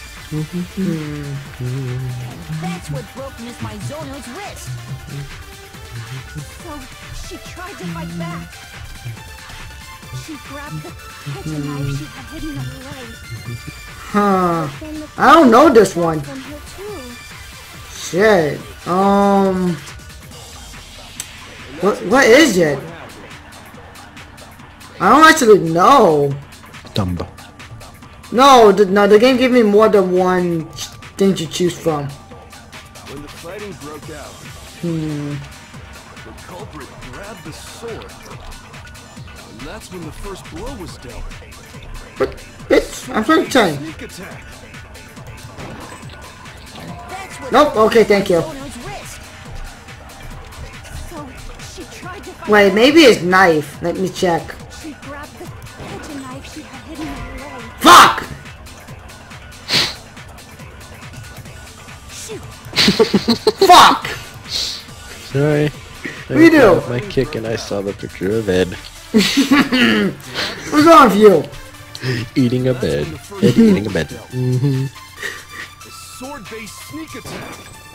That's what broke Miss Maizono's wrist. So, she tried to fight back. She grabbed the kitchen knife she had hidden in her leg. Huh. I don't know this one. From her too. Shit. Um. What, what is it? I don't actually know. Dumbo. No, the, no, the game gave me more than one thing to choose from. When the fighting broke out, Hmm. the culprit grabbed the sword. And that's when the first blow was dealt. But, bitch, I'm trying to tell you. Sneak attack. Nope, okay, thank you. So, she tried to fight Wait, back. maybe it's knife. Let me check. She grabbed the kitchen knife she had hidden in her leg. Fuck! Shoot. Fuck! Sorry. I We do. got my kick and I saw the picture of Ed. What's wrong with you? Eating a bed. Ed eating a bed. Mm-hmm. The sword-based sneak attack.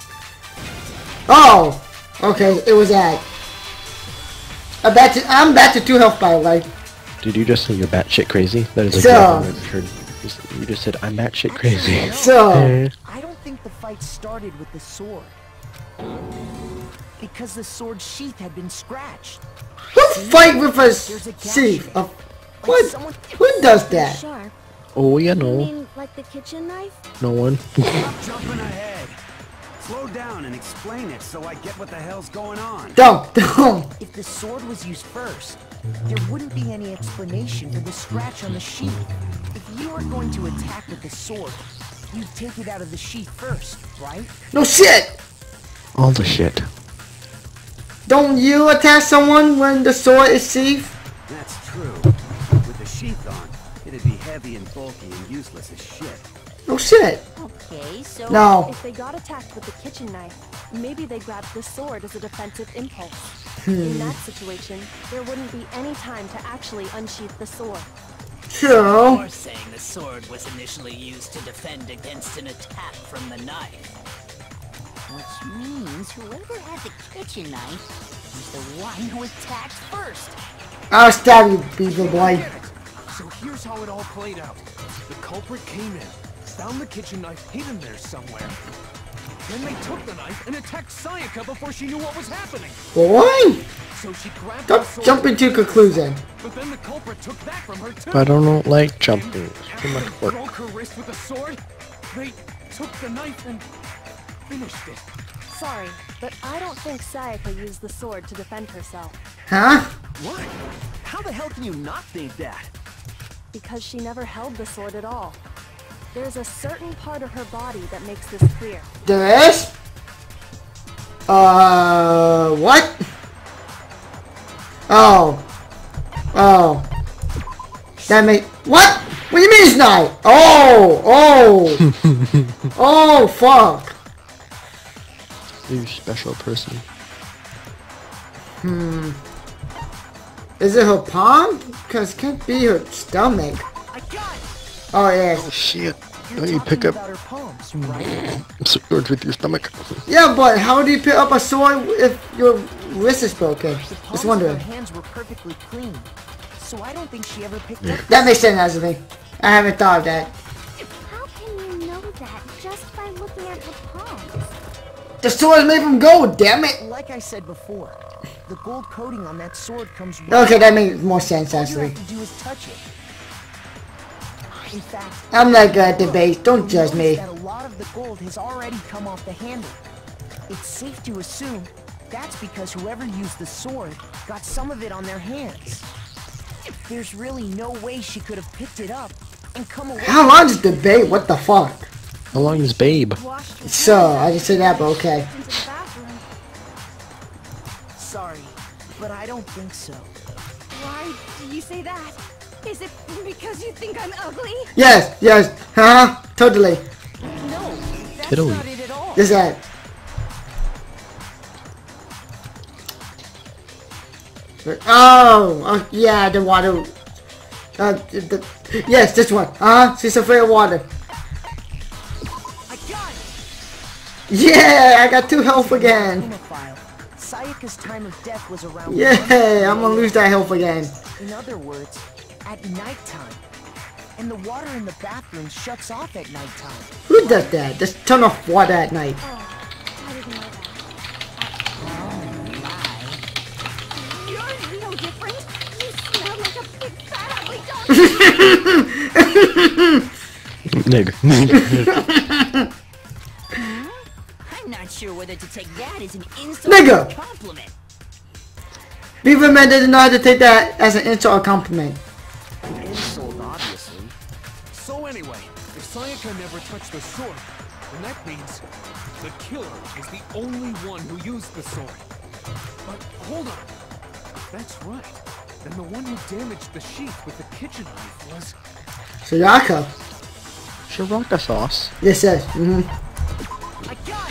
Oh! Okay, it was that. I'm back to, I'm back to two health, by the way. Did you just say you're batshit crazy? That is So- exactly what I heard. You just said I'm batshit crazy. So- I don't think the fight started with the sword. Because the sword's sheath had been scratched. Who fight with a sheath? Of what? Who does that? Sharp. Oh, yeah, You no. mean like the kitchen knife? No one. Stop jumping ahead. Slow down and explain it so I get what the hell's going on. Don't, don't. If the sword was used first, there wouldn't be any explanation for the scratch on the sheath. If you were going to attack with the sword, you'd take it out of the sheath first, right? No shit. All the shit. Don't you attack someone when the sword is sheathed? That's true. With the sheath on, it'd be heavy and bulky and useless as shit. No shit. Okay, so No. If they got attacked with the kitchen knife, maybe they grabbed the sword as a defensive impulse. Hmm. In that situation, there wouldn't be any time to actually unsheath the sword. True. You're saying the sword was initially used to defend against an attack from the knife. Which means whoever had the kitchen knife was the one who attacked first. I'll stab you, beaver boy. So here's how it all played out. The culprit came in, found the kitchen knife hidden there somewhere. Then they took the knife and attacked Sayaka before she knew what was happening. Boy, So she grabbed don't the sword, jump into conclusion. but then the culprit took that from her too. I don't like jumping. Too After much they work. broke her wrist with a sword, they took the knife and finished it. Sorry, but I don't think Sayaka used the sword to defend herself. Huh? What? How the hell can you not think that? Because she never held the sword at all. There's a certain part of her body that makes this clear. There is? Uh, what? Oh. Oh. That make what? What do you mean it's not? Oh, oh. Oh, fuck. You special person. Hmm. Is it her palm? Because it can't be her stomach. I got it. Oh, yes. Oh shit. You're Don't you talking pick up about her palms, right? swords with your stomach? Yeah, but how do you pick up a sword if your wrist is broken? The Just palms of wondering. her hands were perfectly clean, so I don't think she ever picked up. That makes sense, actually. I haven't thought of that. How can you know that just by looking at her palms? The sword is made from gold, damn it! Like I said before, the gold coating on that sword comes. Okay, that makes more sense, All you actually. have to do is touch it. In fact, I'm not good at debate. Don't judge notice me. that a lot of the gold has already come off the handle. It's safe to assume that's because whoever used the sword got some of it on their hands. There's really no way she could have picked it up and come away. How long is debate? What the fuck? How long is Babe? So, I just said that, but okay. Sorry, but I don't think so. Why do you say that? Is it because you think I'm ugly? Yes, yes, huh? Totally. No, that's Italy. not it at all. Just that. Oh, oh, yeah, the water. Uh, the, yes, this one. Uh-huh, she's afraid of water. I got it. Yeah, I got two health again. Hemophile. Sayaka's time of death was around. Yeah, I'm gonna lose that health again. In other words, at nighttime. And the water in the bathroom shuts off at nighttime. Who does that? Just turn off water at night. I didn't know that. You're no different. You smell like a big fat ugly dog. Nigga. I'm not sure whether to take that as an insult Nigga. or a compliment. Beaver Man doesn't know how to take that as an insult or compliment. Insult, obviously. So anyway, if Sayaka never touched the sword, then that means the killer is the only one who used the sword. But hold on. If that's right, then the one who damaged the sheath with the kitchen knife was... Sayaka. Shiraka sauce. Yes, yes. Mm-hmm. I got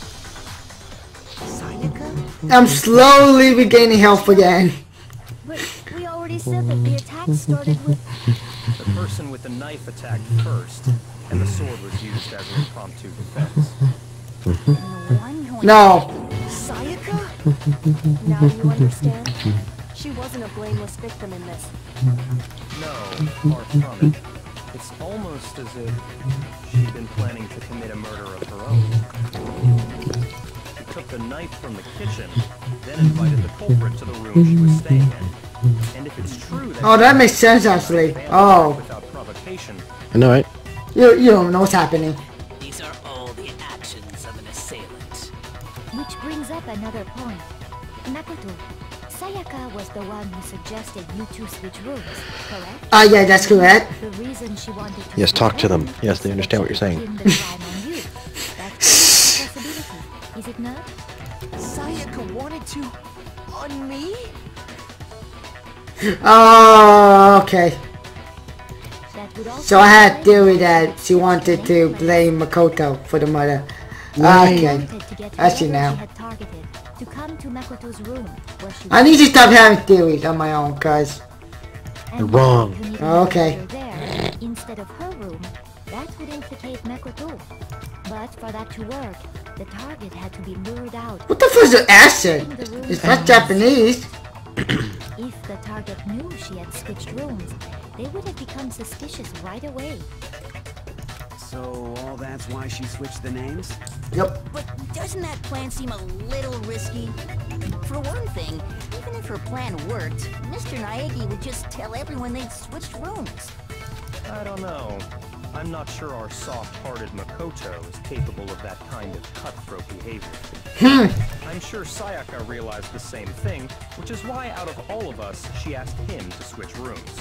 it. Sayaka? I'm slowly regaining health again. But we already said that the attack started with... The person with the knife attacked first, and the sword was used as an impromptu defense. the one who... No. Sayaka? Now you understand? She wasn't a blameless victim in this. No, far from it. It's almost as if she'd been planning to commit a murder of her own. took the knife from the kitchen, then invited the culprit to the room she was staying in. And if it's true that... Oh, that makes sense, actually. Oh. Without provocation... I know, right? You, you don't know what's happening. These are all the actions of an assailant. Which brings up another point. Makoto, Sayaka was the one who suggested you two switch rooms, correct? Ah, uh, yeah, that's correct. The reason she wanted to Yes, talk to them. Yes, they understand what you're saying. Is it not? Sayaka wanted to... on me? Oh, okay. So I had theory that she wanted to blame Makoto for the murder. Okay, I see now. I need to stop having theories on my own, cause you're wrong. Okay. Instead of her room, that would implicate Makoto. But for that to work, the target had to be lured out. What the fuck is the accent? It's not Japanese. If the target knew she had switched rooms, they would have become suspicious right away. So all that's why she switched the names? Yep. But doesn't that plan seem a little risky? For one thing, even if her plan worked, Mister Naegi would just tell everyone they'd switched rooms. I don't know. I'm not sure our soft-hearted Makoto is capable of that kind of cutthroat behavior. I'm sure Sayaka realized the same thing, which is why out of all of us, she asked him to switch rooms.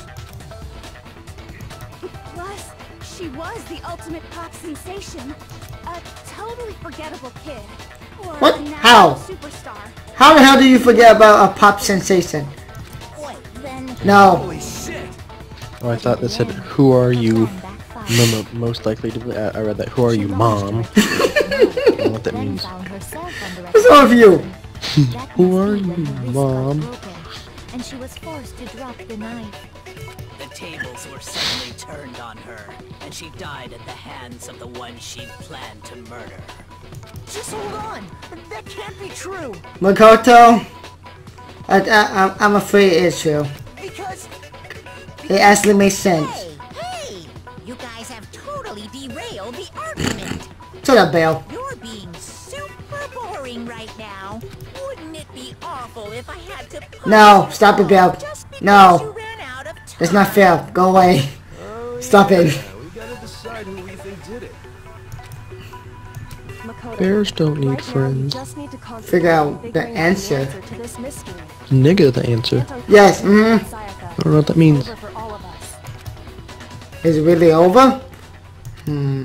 Plus, she was the ultimate pop sensation. A totally forgettable kid. Or What? a How? superstar. How the hell do you forget about a pop sensation? Wait, then... No. Holy shit! Oh, I thought that said, who are you m most likely to... Uh, I read that, who are you, mom? I don't know what that means. What's wrong with you? Who are you, mom? And she was forced to drop the knife. The tables were suddenly turned on her, and she died at the hands of the one she planned to murder. Just hold on! That can't be true! Makoto, I, I, I'm afraid it is true. Because... It actually makes sense. Hey, hey! You guys have totally derailed the argument. Shut up, Belle. You're being super boring right now. Wouldn't it be awful if I had to... No, stop it, Belle. No. It's not fair. Go away. Oh, Stop yeah. it. We gotta decide who we think did it. Makoto, Bears don't need right friends. Now, you just need to concentrate Figure on out the figuring answer. the answer to this mystery. Nigga, the answer. Yes, mm-hmm. I don't know what that means. Over for all of us. Is it really over? Hmm.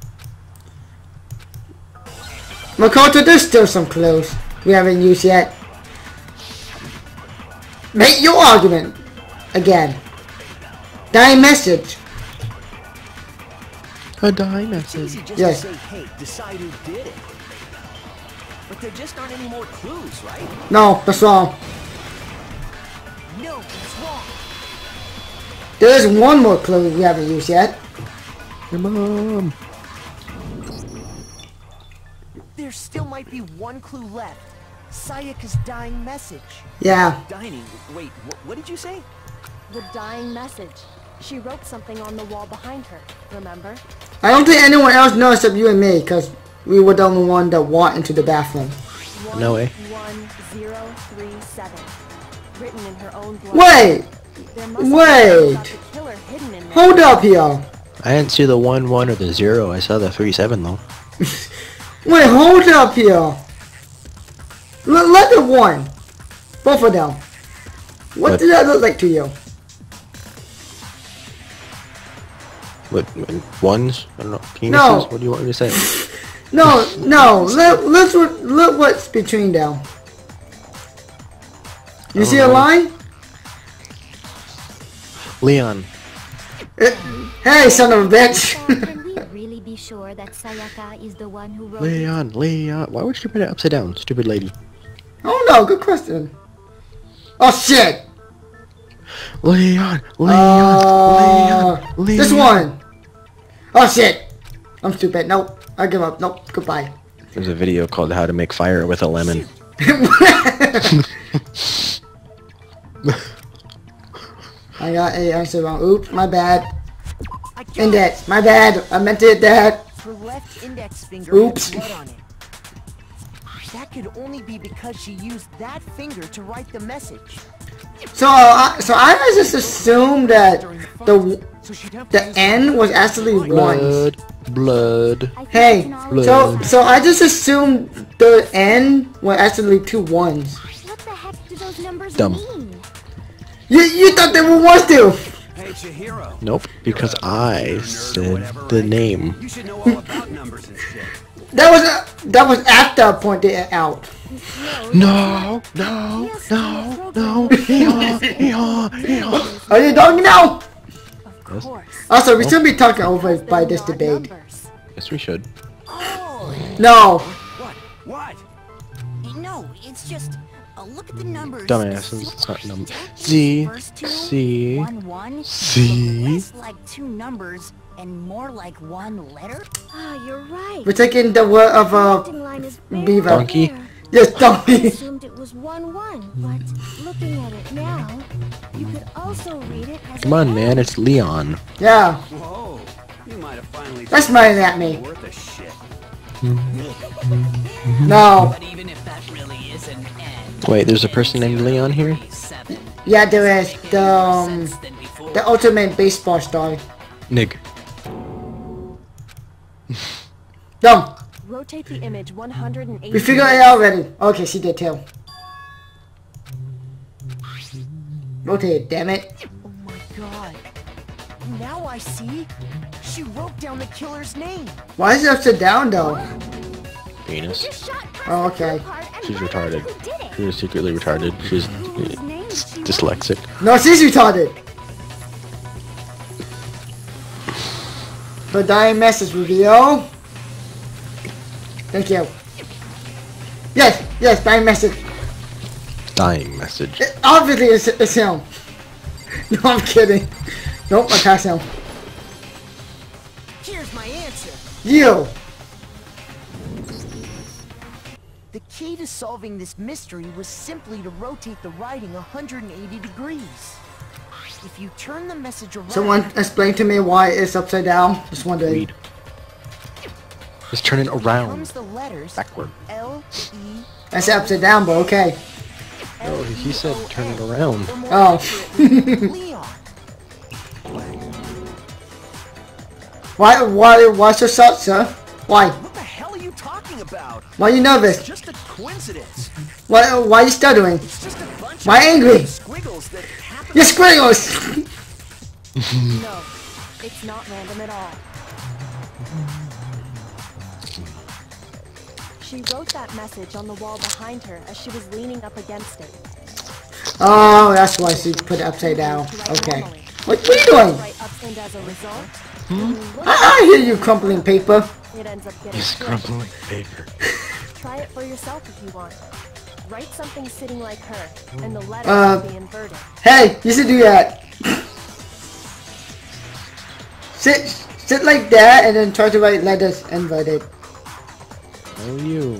Makoto, there's still some clues we haven't used yet. Make your argument. Again. Die message. A die It's message. easy just Yes. to say, hey, decide who did it. But there just aren't any more clues, right? No, that's wrong. No, it's wrong. There's one more clue we haven't used yet. Your mom. There still might be one clue left. Sayaka's dying message. Yeah. Dining? Wait, wh what did you say? The dying message. She wrote something on the wall behind her, remember? I don't think anyone else knows except you and me, because we were the only one that walked into the bathroom. No way. one zero three seven. Written in her own blood. Wait! There must be Wait! about the killer hidden in there. Hold up here! I didn't see the one one or the zero. I saw the three seven though. Wait, hold up here! Look, look at one! Both of them. What, What? did that look like to you? What, ones? I don't know. Penises? No. What do you want me to say? No, no, look, look, what- look what's between them. You I see don't a know. line? Leon. Uh, hey, son of a bitch! Can we really be sure that Sayaka is the one who wrote it? Leon, Leon. Why would you put it upside down, stupid lady? Oh no, good question. Oh shit! Leon, Leon, Uh, Leon, Leon. This one! Oh shit! I'm stupid. Nope. I give up. Nope. Goodbye. There's a video called How to Make Fire with a Lemon. I got a answer wrong. Oops, my bad. Index, my bad. I meant to hit that. Her left index finger Oops. had blood on it. that could only be because she used that finger to write the message. So, uh, so I just assumed that the the N was actually ones. Blood. Hey, blood. so so I just assumed the N was actually two ones. What the heck do those numbers Dumb. mean? You you thought they were ones too? Hey, Chihiro. Nope, because I said the name. You should know all about numbers and shit. That was uh, that was after I pointed it out. No, no, no, no. Hee-haw, hee-haw, hee-haw. Are you talking now? Of course. Also, we should be talking over by this debate. Yes, we should. No. What? What? No, it's just a look at the numbers. Dumbasses, it's not number. Z, C, One, one, C. less like two numbers and more like one letter. Ah, you're right. We're taking the word of a beaver. Donkey. Yes, I donkey. assumed it was one one, but looking at it now, you could also read it as Come on, man, it's Leon. Yeah. Whoa. You might have finally. That's smiling at me. Worth a shit. No. But even if that really is an N, Wait, there's a person named Leon here? Yeah, there is the um, the ultimate baseball star. Nig. No. Rotate the image one hundred eighty. We figured it out already. Okay, she did too. Rotate, damn it. Oh my god. Now I see. She wrote down the killer's name. Why is it upside down though? Penis. Oh, okay. She's retarded. She's secretly retarded. She's uh, dyslexic. No, she's retarded. The dying message reveal. Thank you. Yes, yes, dying message. Dying message. It, obviously, it's, it's him. No, I'm kidding. Nope, I passed him. Here's my answer. You. The key to solving this mystery was simply to rotate the writing one hundred eighty degrees. If you turn the message around... Someone explain to me why it's upside down. Just wondering. Read. Just turn it around. Comes the letters Backward. L E. I said upside down, but okay. Oh, he said turn it around. Oh. Leon. Why, why, what's your shot, sir? Why? What the hell are you talking about? Why are you nervous? It's just a coincidence. Why, why are you stuttering? It's just a bunch Why of angry? squiggles that happen. You're squiggles! No, it's not random at all. She wrote that message on the wall behind her as she was leaning up against it. Oh, that's why she put it upside down. Okay. What, what are you doing? And as a result, I, I hear you crumpling paper. it ends up getting He's crumpling paper. Try it for yourself if you want. Write something sitting like her, and the letter Uh, will be inverted. Hey, you should do that. Sit, sit like that, and then try to write letters inverted. Oh, you.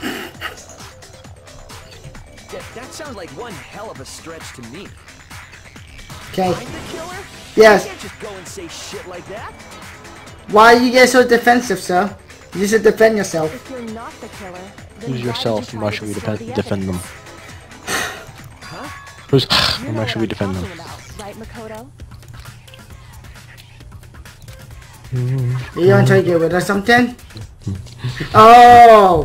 That, that sounds like one hell of a stretch to me. Okay. I'm the killer? Yes. You can't just go and say shit like that. Why you get so defensive, sir? You should defend yourself. If you're not the killer, then Who's why yourself did and you why try should we to destroy defend, the defend them? evidence? Who's You and know why what should we I'm defend them? talking about, right, Makoto? You want to try to get rid of something? Oh!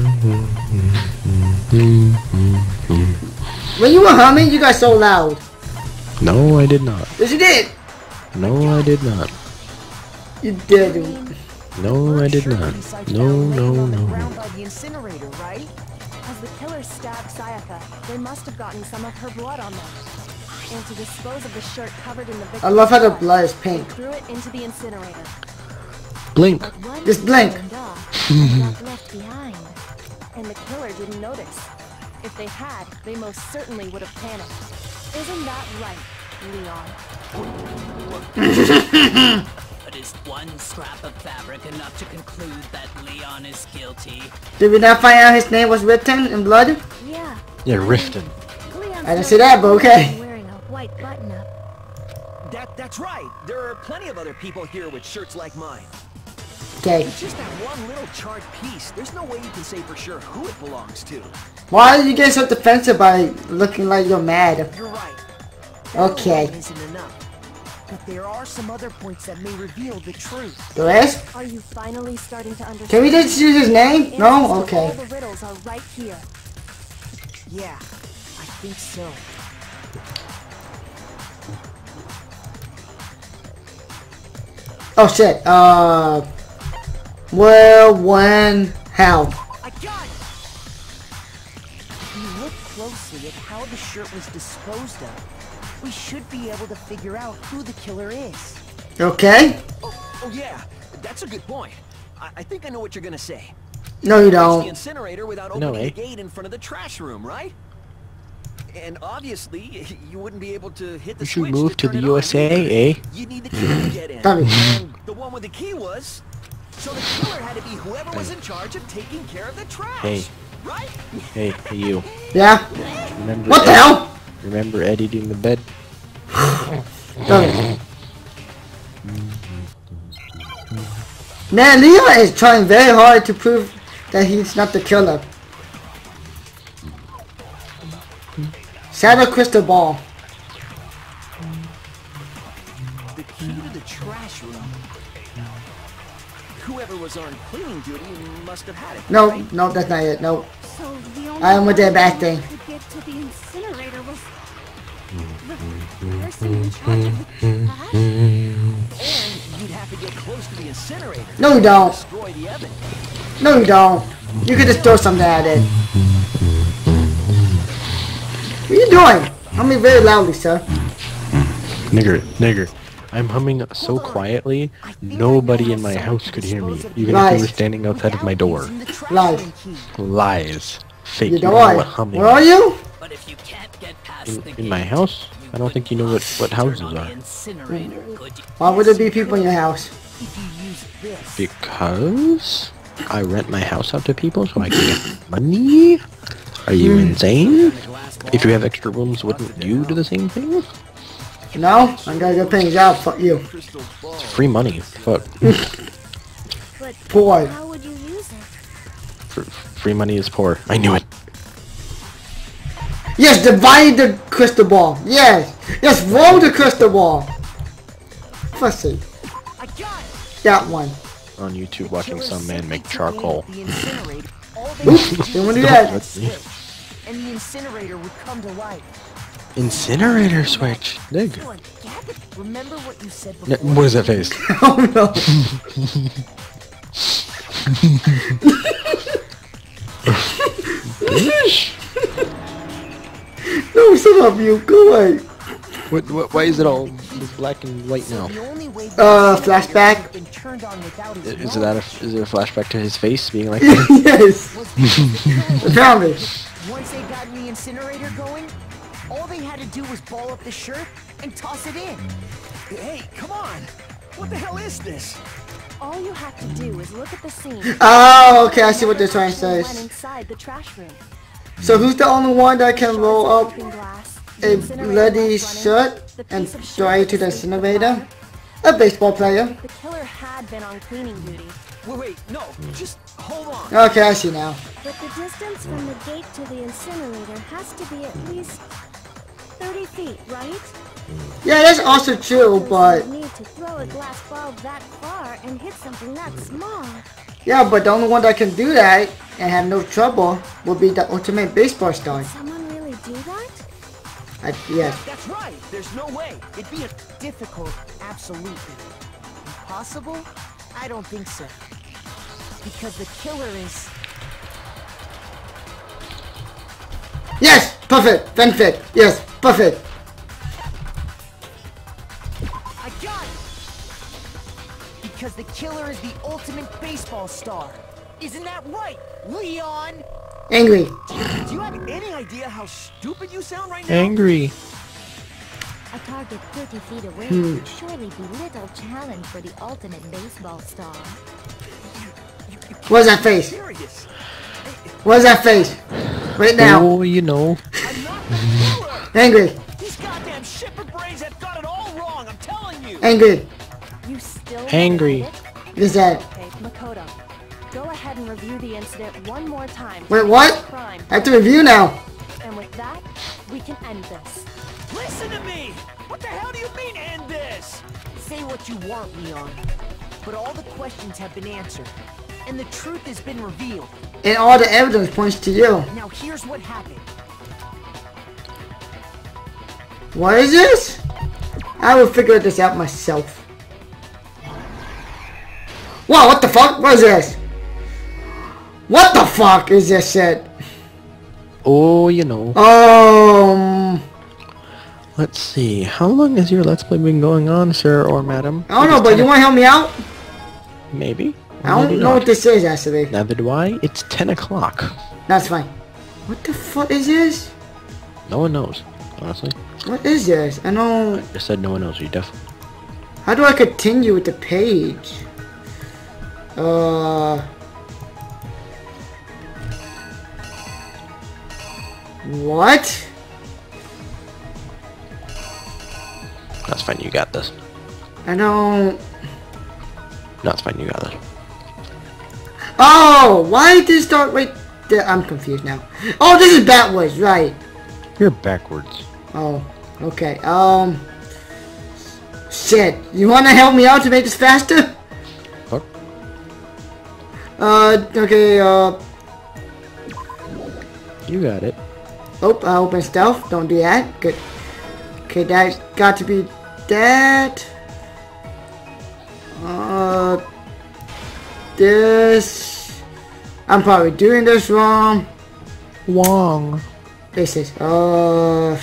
When you were humming, you got so loud. No, I did not. Yes, you did. No, I did not. You didn't. No, I did not. No, no, no. By the incinerator, right? As the killer stabbed Sayaka, they must have gotten some of her blood on them. And to dispose of the shirt covered in the victim's I love how the blood, blood is pink. they threw it into the incinerator. Blink. But one Just blink. turned off and got left behind. And the killer didn't notice. If they had, they most certainly would have panicked. Isn't that right, Leon? But is one scrap of fabric enough to conclude that Leon is guilty? Did we not find out his name was written in blood? Yeah. Yeah, Riften. I didn't see that, but okay. Wearing a white button up. That, that's right. There are plenty of other people here with shirts like mine. Okay. It's just that one little charred piece. There's no way you can say for sure who it belongs to. Why are you getting so defensive by looking like you're mad? You're right. Okay. That isn't enough. But there are some other points that may reveal the truth. The rest? Are you finally starting to understand? Can we just use his name? No? Okay. All the riddles are right here. Yeah, I think so. Oh shit. Uh. Well, when, how? I got it. If you look closely at how the shirt was disposed of, we should be able to figure out who the killer is. Okay. Oh, oh yeah, that's a good point. I, I think I know what you're gonna say. No, you Reach don't. the incinerator without No, opening eh? the gate in front of the trash room, right? And obviously, you wouldn't be able to hit the You should switch move to turn the it on U S A, either. eh? You need the key to get in. Tommy. And the one with the key was... So the killer had to be whoever was in charge of taking care of the trash, Hey. right? Hey, hey you. Yeah? Remember What the Ed- hell? Remember editing the bed? Tommy. Man, Leon is trying very hard to prove that he's not the killer. Shadow crystal ball. The key to the trash room. Whoever was on cleaning duty must have had it. No, right? no, that's not it. No. So the only I am with that bad person thing. who could get to the incinerator was the person in charge of the trash? And you'd have to get close to the incinerator. No, you don't. Destroy the evidence. No, you don't. You could just throw something at it. What are you doing? Humming very loudly, sir. Nigger, nigger. I'm humming so quietly, nobody in my house could hear me, even if you were standing outside of my door. Lies. Lies. Fake. You You don't know don't. what humming Where are you? But if you can't get past In, the in my gate, house? I don't think you know what, what houses on the are. incinerator, could you? Why would there be people in your house? Because I rent my house out to people so I can get money? Are you insane? If you have extra rooms, wouldn't you do the same thing? No? I'm gonna go paying job. Fuck you. It's free money. Fuck. But Poor. how would you use it? Fr free money is poor. I knew it. Yes, divide the crystal ball. Yes. Yes, roll the crystal ball. Fussy. That one. On YouTube watching some man make charcoal. Oops, didn't want to do that. And the incinerator would come to life. Incinerator switch. Dig. Remember what you said Yeah, before? what is that face? Oh no. No, shut up, you. Go away. What, what, why is it all black and white now? Uh, flashback. Is it that a, is it a flashback to his face being like Yes. Apparently. Once they got the incinerator going, all they had to do was ball up the shirt and toss it in. Hey, come on! What the hell is this? All you have to do is look at the scene. Oh, okay, I see what they're trying to say. Went inside the trash room. So who's the only one that can roll up a bloody shirt and throw it to the incinerator? A baseball player. The killer had been on cleaning duty. Wait, wait, no, just hold on. Okay, I see now. But the distance from the gate to the incinerator has to be at least thirty feet, right? Yeah, that's also true, but You need to throw a glass ball that far and hit something that small. yeah, but the only one that can do that and have no trouble will be the ultimate baseball star. Someone really do that? I, yes. That's right. There's no way. It'd be a difficult, absolutely. Impossible? I don't think so. Because the killer is... Yes! Perfect! Fanfic! Yes! Perfect! I got it! Because the killer is the ultimate baseball star. Isn't that right, Leon? Angry. Do you have any idea how stupid you sound right now? Angry. A target thirty feet away Hmm. would surely be little challenge for the ultimate baseball star. What's that face? What's that face? Right now. Oh, you know. Angry. These goddamn shipper brains have got it all wrong, I'm telling you. Angry. You still Angry. What is that? Okay, Makoto, go ahead and review the incident one more time. Wait, what? Crime. I have to review now. And with that, we can end this. Listen to me! What the hell do you mean, end this? Say what you want, Leon. But all the questions have been answered. And the truth has been revealed. And all the evidence points to you. Now here's what happened. What is this? I will figure this out myself. Whoa, what the fuck? What is this? What the fuck is this shit? Oh, you know. Um... Let's see. How long has your Let's Play been going on, sir or madam? I don't know, but you want to help me out? Maybe. I don't Maybe know not. what this is, actually. Neither do I. It's ten o'clock. That's fine. What the fuck is this? No one knows, honestly. What is this? I don't... I just said no one knows. Are you deaf? How do I continue with the page? Uh... What? That's fine. You got this. I don't... No, it's fine. You got this. Oh! Why did this start right there? I'm confused now. Oh, this is backwards, right. You're backwards. Oh, okay. Um... Shit. You wanna help me out to make this faster? What? Uh, okay, uh... You got it. Oh, I open stealth. Don't do that. Good. Okay, that's got to be that. Uh... This... I'm probably doing this wrong. Wrong. This is, uh...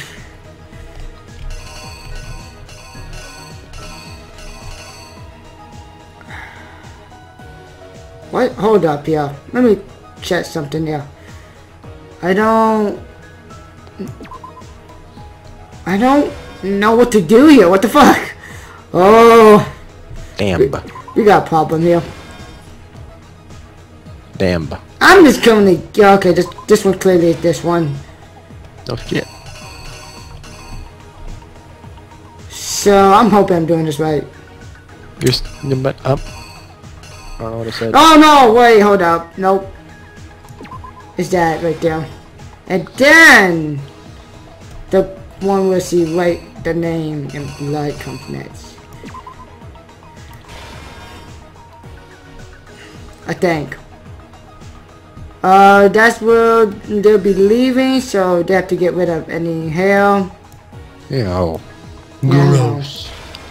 What? Hold up here. Let me check something here. I don't... I don't know what to do here. What the fuck? Oh... Damn. We, we got a problem here. Damn. I'm just going to... Yeah, okay, this, this one clearly is this one. No shit. So, I'm hoping I'm doing this right. You're st but up. I don't know what I said. Oh no, wait, hold up. Nope. It's that right there. And then the one where she write the name and blood comes next. I think. Uh, that's where they'll be leaving, so they have to get rid of any hair. Ew. Gross.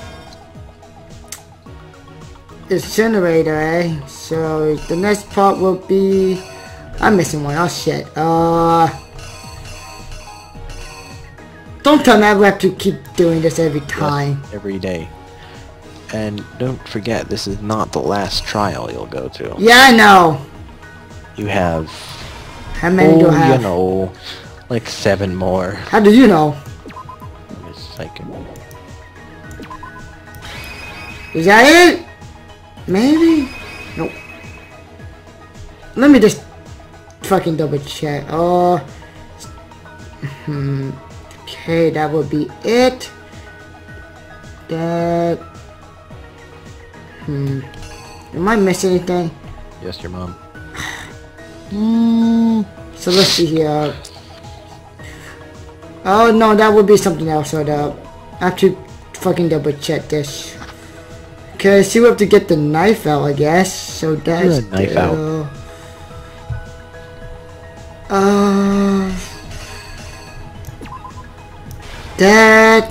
Incinerator, eh? So the next part will be... I'm missing one. Oh shit. Uh... Don't tell me I have to keep doing this every time. Yes, every day. And don't forget, this is not the last trial you'll go to. Yeah, I know. You have... How many oh, do I have? you know, like seven more. How do you know? It's like... Is that it? Maybe? Nope. Let me just fucking double check. Oh, hmm. Okay, that would be it. That. Hmm. Am I missing anything? Yes, your mom. Hmm. So let's see here. Oh no, that would be something else. So that I have to fucking double check this. Okay, so we have to get the knife out, I guess. So that's the knife the, out. Uh, that.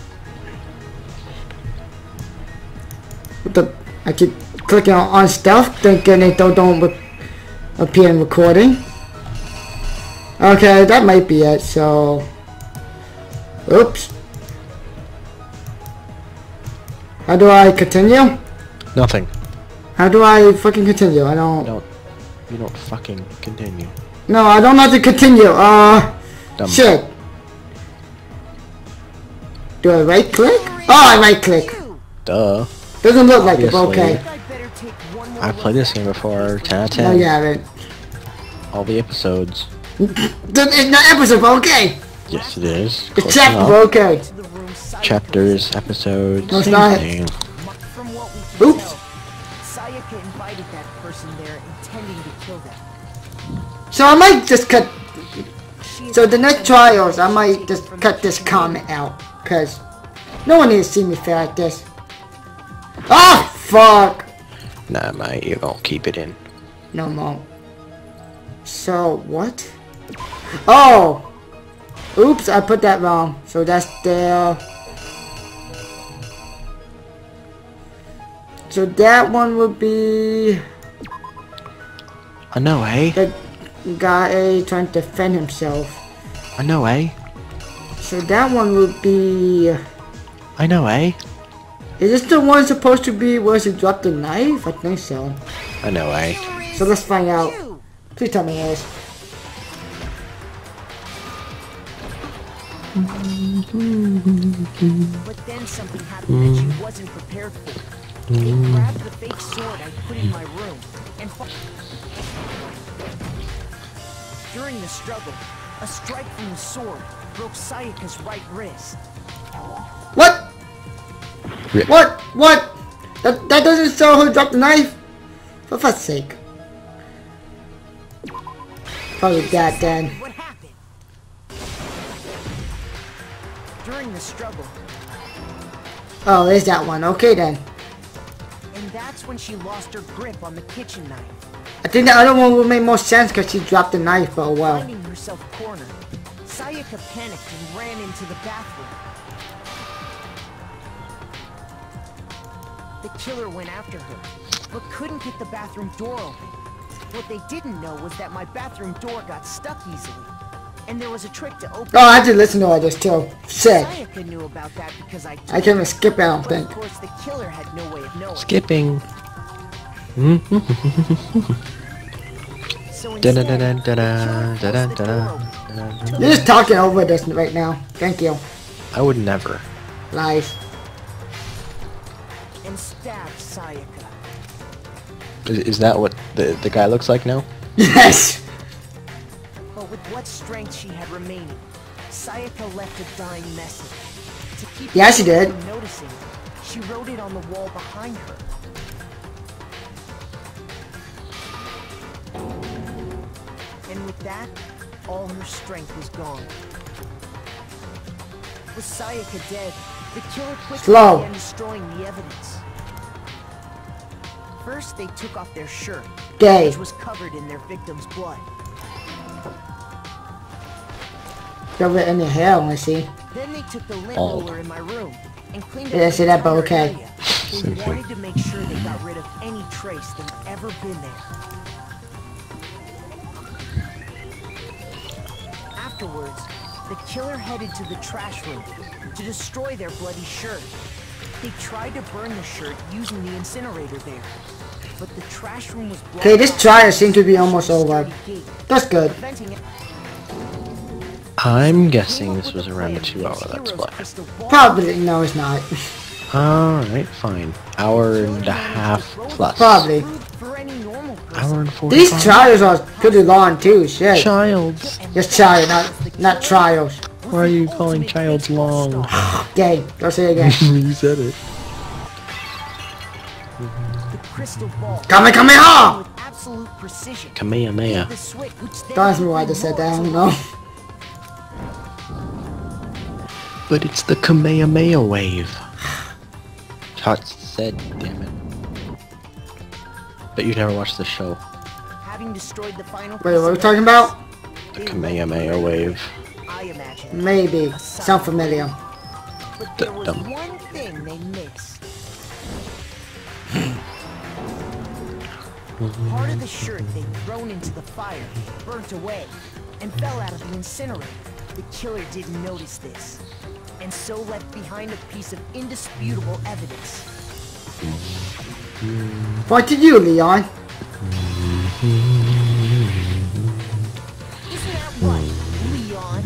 What the? I keep clicking on, on stuff, thinking it don't, don't appear in recording. Okay, that might be it. So, oops. How do I continue? Nothing. How do I fucking continue? I don't... don't you don't fucking continue. No, I don't know how to continue. Uh... Dumb. Shit. Do I right click? Oh, I right click. Duh. Doesn't look like it, but Obviously. okay. I've played this game before. ten out of ten. No, you haven't. All the episodes. It's not episode, but okay. Yes, it is. It's Close chapter, enough. but okay. Chapters, episodes. No, it's same not. thing. Oops. Sayaka invited that person there intending to kill them. So I might just cut. So the next trials, I might just cut this comment out, cause no one needs to see me fail like this. Ah, fuck. Nah, mate, you gonna keep it in. No more. So what? Oh. Oops, I put that wrong. So that's there. So that one would be I know, eh? the guy trying to defend himself. I know, eh? So that one would be. I know, eh? Is this the one supposed to be where she dropped the knife? I think so. I know, eh? So let's find out. Please tell me it is. But then something happened that she wasn't prepared for. They grabbed the fake sword I put in my room and fought. During the struggle, a strike from the sword broke Sayaka's right wrist. What? What? What? That, that doesn't show who dropped the knife? For fuck's sake. Probably that then. What happened? During the struggle. Oh, there's that one. Okay then. And that's when she lost her grip on the kitchen knife. I think the other one would make more sense because she dropped the knife, but oh well. Finding herself cornered, Sayaka panicked and ran into the bathroom. The killer went after her, but couldn't get the bathroom door open. What they didn't know was that my bathroom door got stuck easily, and there was a trick to open. Oh, I had to listen to all this too. Sick. Sayaka knew about that because I. I can't even skip it, I don't but think. Of course, the killer had no way of knowing. Skipping. So Da da instead, da da da da da the killer da forced the door open. da. You're just talking over this right now. Thank you. I would never. Lies. And stabbed Sayaka. Is, is that what the the guy looks like now? Yes. But with what strength she had remaining, Sayaka left a dying message. To keep Yeah, she did. from noticing, she wrote it on the wall behind her. And with that, all her strength was gone. With Sayaka dead, the killer quickly Slow. began destroying the evidence. First, they took off their shirt, Gay. which was covered in their victim's blood. Cover it in your hair, I want to see. Then they took the lint Bald. roller in my room and cleaned Yeah, up see the that, but entire okay. area. They wanted to make sure they got rid of any trace that had ever been there. Afterwards, the killer headed to the trash room to destroy their bloody shirt. They tried to burn the shirt using the incinerator there, but the trash room was blocked. Okay, this off trial by seems to be almost a over. sturdy gate, That's good. preventing it. I'm guessing this was around a two-hour let's play. Probably. No, it's not. Alright, fine. Hour and a half plus. Probably. Hour and forty. These trials are pretty long too. Shit. Childs. Just trial, not not trials. Why are you calling childs long? Gay. Don't say it again. You said it. Kame Kameha! With absolute precision. Kamehameha. The switch, which then Don't ask me why I just said that. I don't know. But it's the Kamehameha wave. Hot said, damn it. But you never watched the show. having destroyed the final. Wait, what are we talking about? The Kamehameha wave. I imagine. Maybe. Sound familiar. But there was one thing they missed. Part of the shirt they'd thrown into the fire burnt away and fell out of the incinerator. The killer didn't notice this, and so left behind a piece of indisputable evidence. Point to you, Leon. Isn't that right, Leon?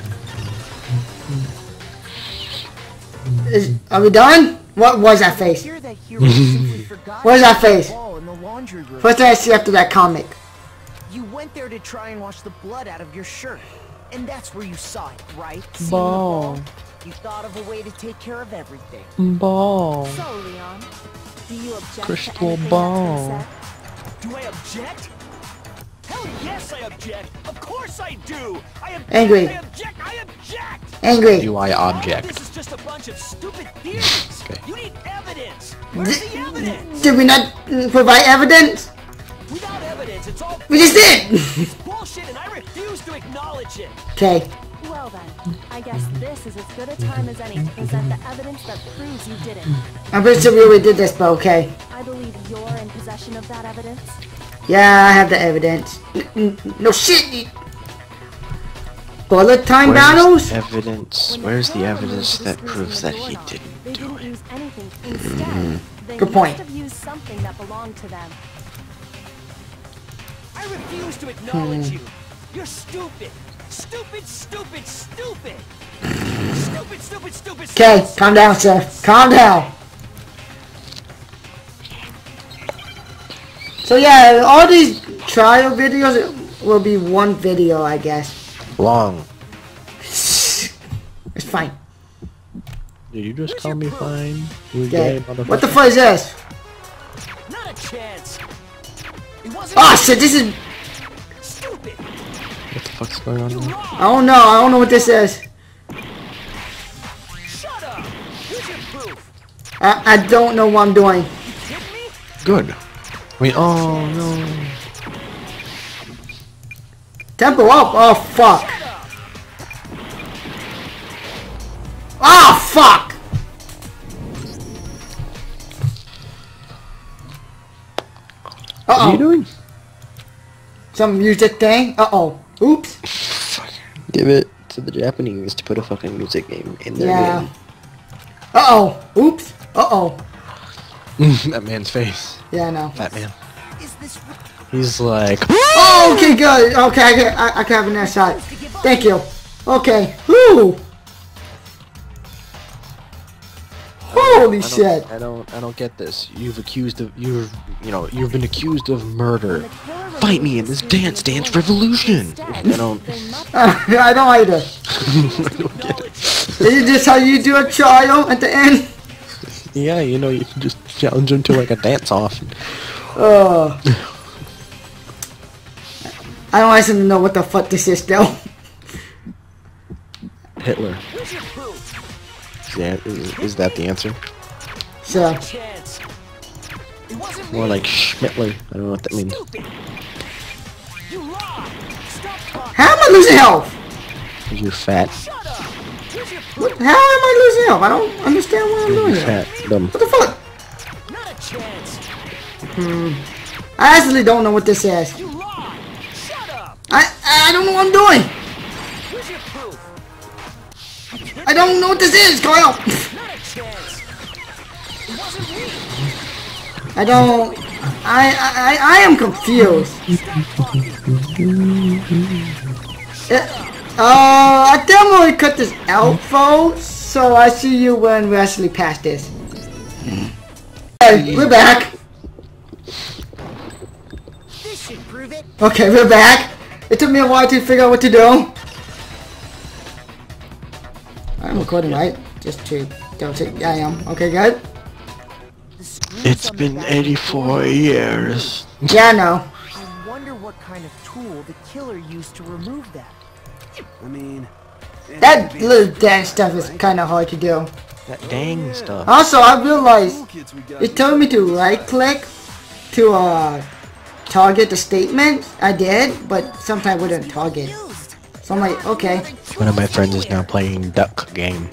Is, are we done? What was that face? Hear that hero simply forgot What is that face? the wall in the laundry room. First thing I see after that comic. You went there to try and wash the blood out of your shirt, and that's where you saw it, right? Seeing the Ball. wall, you thought of a way to take care of everything. Ball. So, Leon, Do you object Crystal to anything ball. that's been said? Do I object? Hell yes, I object. Of course I do. I object. Angry. I object. I object. Angry. Do I object? This is just a bunch of stupid theories. Okay. You need evidence. Where's the evidence? Did we not mm, provide evidence? Without evidence, it's all We just did! It's bullshit, and I refuse to acknowledge it. Okay. Well then, I guess this is as good a time as any to present the evidence that proves you didn't. I'm pretty sure we already did this, but okay. I believe you're in possession of that evidence. Yeah, I have the evidence. N n no shit! Bullet time Where's battles? evidence? Where's the evidence that proves that he They didn't do didn't it? use anything. Instead, they Good point. must have used something that belonged to them. I refuse to acknowledge you. You're stupid. Stupid, stupid, stupid. Stupid, stupid, stupid, Okay, stupid. calm down, sir. Calm down. So yeah, all these trial videos will be one video, I guess. Long. It's fine. Did you just call me fine? You Okay. gay motherfucker. What the fuck is this? Not a chance. It wasn't Oh shit, this is... stupid. What the fuck's going on here? I don't know, I don't know what this is. Shut up. Here's your proof. I, I don't know what I'm doing. Good. I mean, oh no. Tempo up! Oh fuck! Oh fuck! Uh What are you oh. doing? Some music thing? Uh oh. Oops. Give it to the Japanese to put a fucking music game in their Yeah. game. Uh oh. Oops. Uh oh. That man's face. Yeah, I know. Fat man. He's like, Oh, okay, good. Okay, I can, I, I can have another shot. Thank you. Okay. Whoo! Holy I shit. don't, I don't, I don't get this. You've accused of, you've, you know, you've been accused of murder. Fight me in this Dance Dance Revolution. I don't, Uh, I don't either. I don't get it. Is this how you do a trial at the end? Yeah, you know, you can just challenge him to like a dance-off. Uh, I don't actually know what the fuck this is though. Hitler. Yeah, is, is that the answer? So, More like Schmittler. I don't know what that means. how am I losing health? You're fat. What, how am I losing health? I don't understand what I'm doing You're here. fat. Dumb. What the fuck? Hmm. I actually don't know what this is. I I don't know what I'm doing. I don't know what this is, Kyle. I don't. I I I am confused. It, uh, I think I'm gonna cut this out, folks. So I see you when we actually pass this. Hey, we're back. This should prove it. Okay, we're back. It took me a while to figure out what to do. I'm recording, right? Just to double check. Yeah, I am. Okay, good. It's been eighty-four years. Yeah, I know. I wonder what kind of tool the killer used to remove that. I mean, That little dance stuff is kind of hard to do. That dang stuff. Also, I realized it told me to right click to uh target the statement. I did, but sometimes it wouldn't target. So I'm like, okay. One of my friends is now playing Duck Game.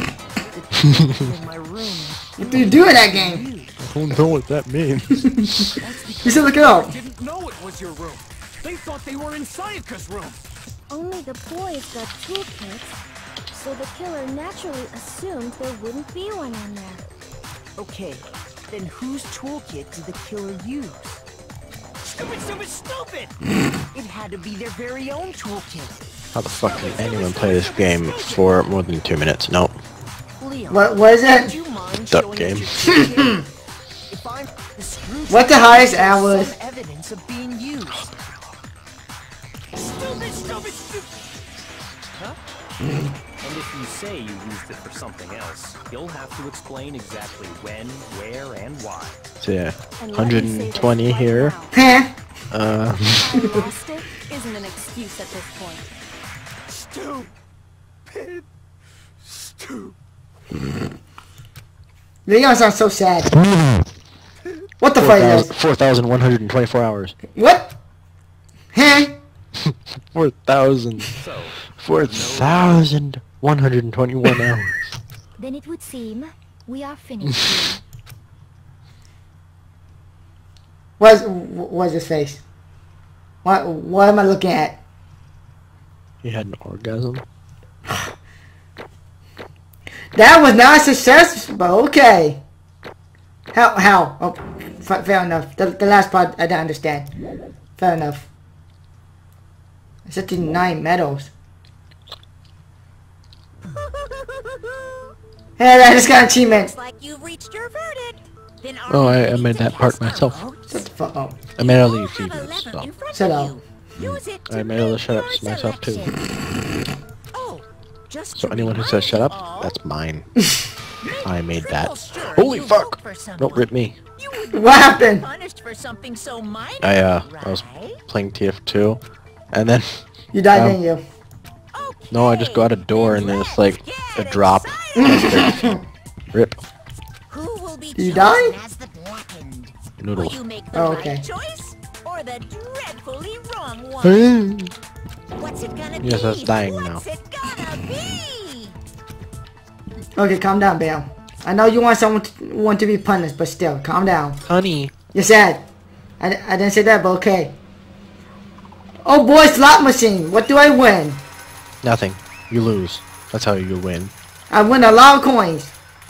What do you do in that game? I don't know what that means. You should look it up. Didn't know it was your room. They thought they were in Sayaka's room. Only the boys got toolkits, so the killer naturally assumed there wouldn't be one in there. Okay, then whose toolkit did the killer use? Stupid, stupid, stupid! It had to be their very own toolkit. How the fuck can anyone play this game for more than two minutes? Nope. What was it? Duck Game. What's the highest hours? Some evidence of being used. Stupid, stupid, stupid! Huh? And if you say you used it for something else, you'll have to explain exactly when, where, and why. So yeah, one hundred twenty here. Huh? Uh. I lost it isn't an excuse at this point. Stupid. Stupid. You guys sound so sad. What the fuck is this? four thousand one hundred twenty-four hours. What? Huh? four thousand. four thousand one hundred twenty-one hours. Then it would seem we are finished. What's, what's his face? What, what am I looking at? He had an orgasm. That was not a success, but okay. How? How? Oh, f fair enough. The, the last part I don't understand. Fair enough. sixty-nine medals. Hey, I just got an achievement. Looks like you've reached your verdict. Then are Oh, we I, I ready made to that part test our myself. votes? Shut the fuck up. I made all the You have a achievements, lever so. in front Shut of up. you. Use it to I made all the make shut your ups myself too. selection. Oh, just So to anyone who remind says shut you up, all, that's mine. I made triple that. sure Holy you fuck! vote for someone. Don't rip me. You would be What happened? punished for something so minor, I uh, I was right? playing T F two, and then You died, um, didn't you? no, I just go out a door and then it's like a Get drop. excited. Rip. Who will be You chosen die? as the blackened? Will Noodles. you make the Oh, right okay. choice or the dreadfully wrong one? What's it gonna be? Yes, that's dying now. What's it gonna be? Okay, calm down, Bale. I know you want someone to, want to be punished, but still, calm down. Honey. You're sad. I, I didn't say that, but okay. Oh boy, slot machine. What do I win? Nothing. You lose. That's how you win. I win a lot of coins.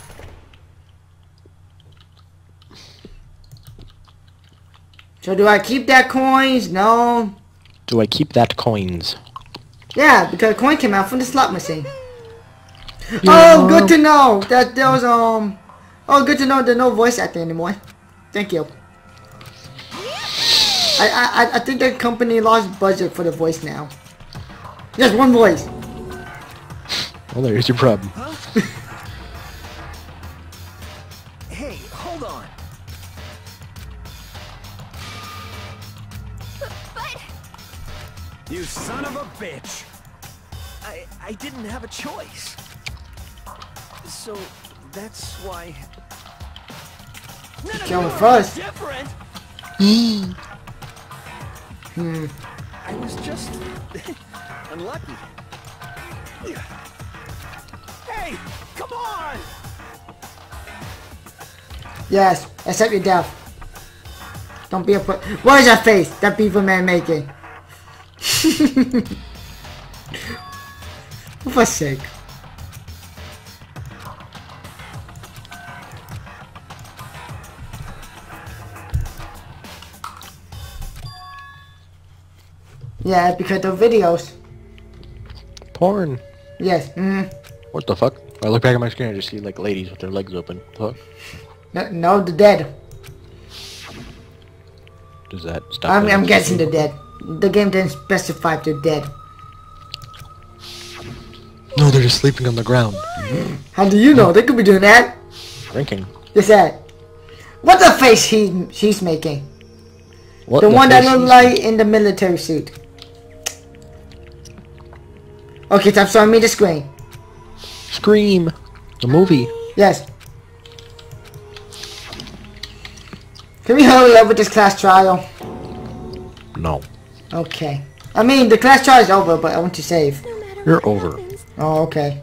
So do I keep that coins? No. Do I keep that coins? Yeah, because a coin came out from the slot machine. Yeah. Oh, good to know that there was um. Oh, good to know there's no voice acting anymore. Thank you. I I I think the company lost budget for the voice now. Just one voice. Well, there's your problem. Hey, hold on. But You son of a bitch! I I didn't have a choice. So that's why. none of Kill you him are first. different. Hmm. I was just unlucky. Hey, come on! Yes, accept your death. Don't be a put. What is that face that Beaver Man making? For fuck's sake. Yeah, because of videos. Porn. Yes. Mm. What the fuck? I look back at my screen, I just see like ladies with their legs open. What? No, no, the dead. Does that stop? I'm, them? I'm guessing the dead. The game didn't specify they're dead. No, they're just sleeping on the ground. How do you know? They could be doing that. Drinking. Just that. What the face he she's making? What the, the one that face looked he's like in the military suit. Okay, stop showing me the screen. Scream. The movie. Yes. Can we hurry up with this class trial? No. Okay. I mean, the class trial is over, but I want to save. You're over. Oh, okay.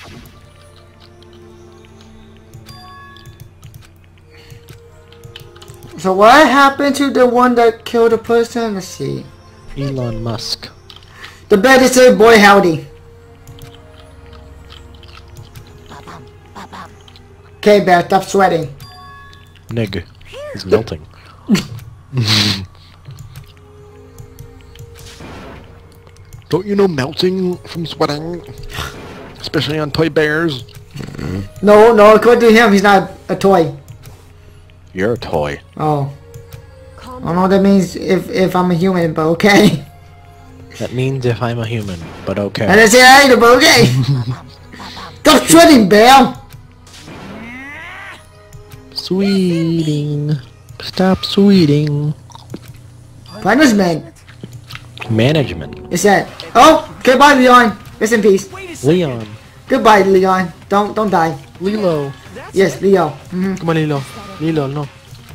So what happened to the one that killed a person? Let's see. Elon Musk. The bed is a boy howdy. Okay, Bear, stop sweating. Nig. He's melting. Don't you know melting from sweating? Especially on toy bears. No, no, according to him, he's not a toy. You're a toy. Oh. I don't know what that means if, if I'm a human, but okay. That means if I'm a human, but okay. I didn't say that either, but okay. Stop shooting, Bam! Sweeting. Stop sweeting. Punishment. Management. Is that? Oh, goodbye, Leon. Rest in peace. Leon. Goodbye, Leon. Don't don't die. Lilo. Yes, Leo. Mm-hmm. Come on, Lilo. Lilo, no.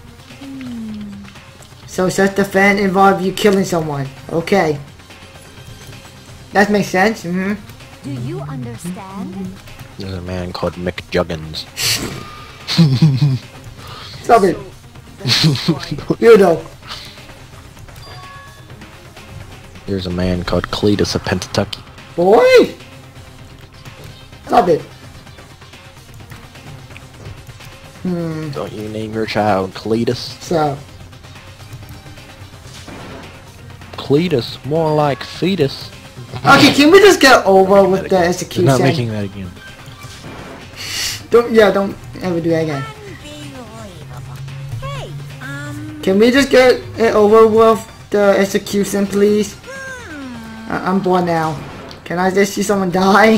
So self-defense involve you killing someone. Okay. That makes sense. Mm-hmm. Do you understand? There's a man called Mick Juggins. Stop it. You know. There's a man called Cletus of Pennsatucky. Boy! Stop it. Hmm. Don't you name your child Cletus? So. Cletus, more like fetus. Okay, can we just get over with the execution? Not making that again. Don't, yeah, don't ever do that again. Can we just get it over with the execution, please? I I'm bored now. Can I just see someone die?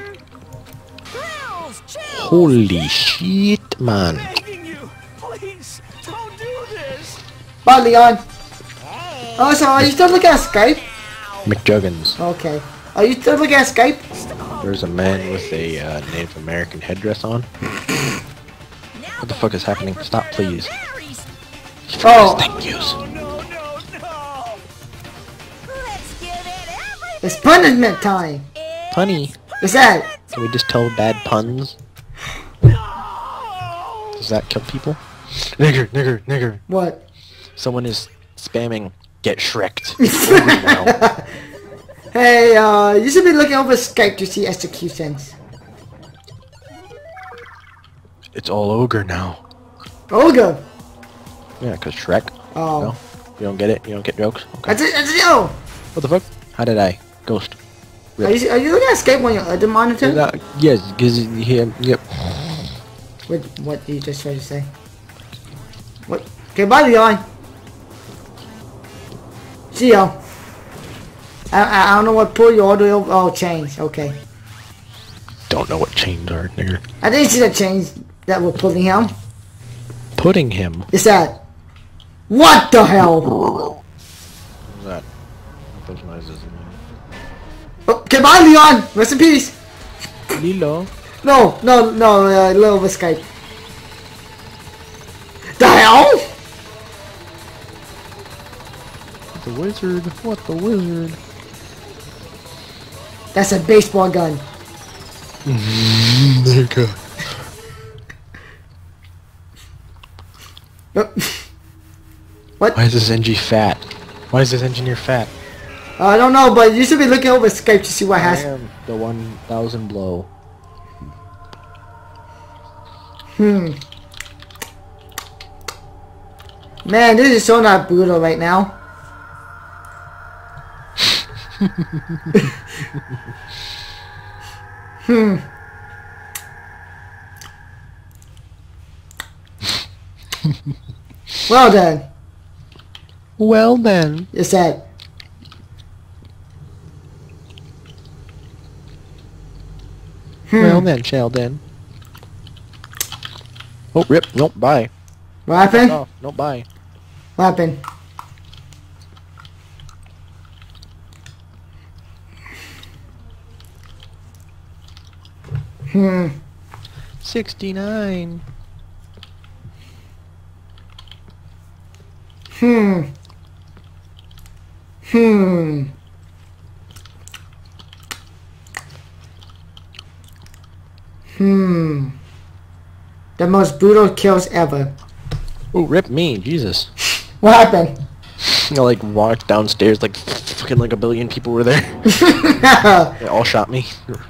Holy shit, man. Please, don't do this. Bye, Leon. Oh, so are you still looking at Skype? McJuggins. Okay. Are you still looking at Skype? There's a man with a uh, Native American headdress on. What the fuck is happening? Stop, please. Oh. Thank yous. It's punishment time. Punny. What's that? Can we just tell bad puns? Does that kill people? Nigger, nigger, nigger. What? Someone is spamming get shreked. Hey, uh, you should be looking over Skype to see executions. It's all ogre now. Ogre? Yeah, cause Shrek. Oh. No? You don't get it? You don't get jokes? Okay. That's it, that's it, yo! What the fuck? How did I? Ghost. Are you, are you looking at Skype on your other monitor? Uh, yes, because he, yep. What, what did you just try to say? What? Okay, bye, Leon. See ya. I, I, I don't know what pull your audio. Oh, chains. Okay. Don't know what chains are, nigger. I didn't see the chains that were pulling him. Putting him? Is that? What the hell? What's that? Those noises. Okay, bye, Leon. Rest in peace. Lilo. No, no, no. Uh, a little over Skype. The hell? The wizard. What the wizard? That's a baseball gun. There you go. What? Why is this N G fat? Why is this engineer fat? I don't know, but you should be looking over Skype to see what I has. am the one thousand blow. Hmm. Man, this is so not brutal right now. Hmm. Well then. Well then. You said. Hmm. Well then, Sheldon. Oh, rip. Nope, bye. What happened? Oh, nope, bye. What happened? Hmm. sixty-nine. Hmm. Hmm. Hmm. The most brutal kills ever. Oh, rip me, Jesus. What happened? I like walked downstairs like fucking like a billion people were there. They all shot me.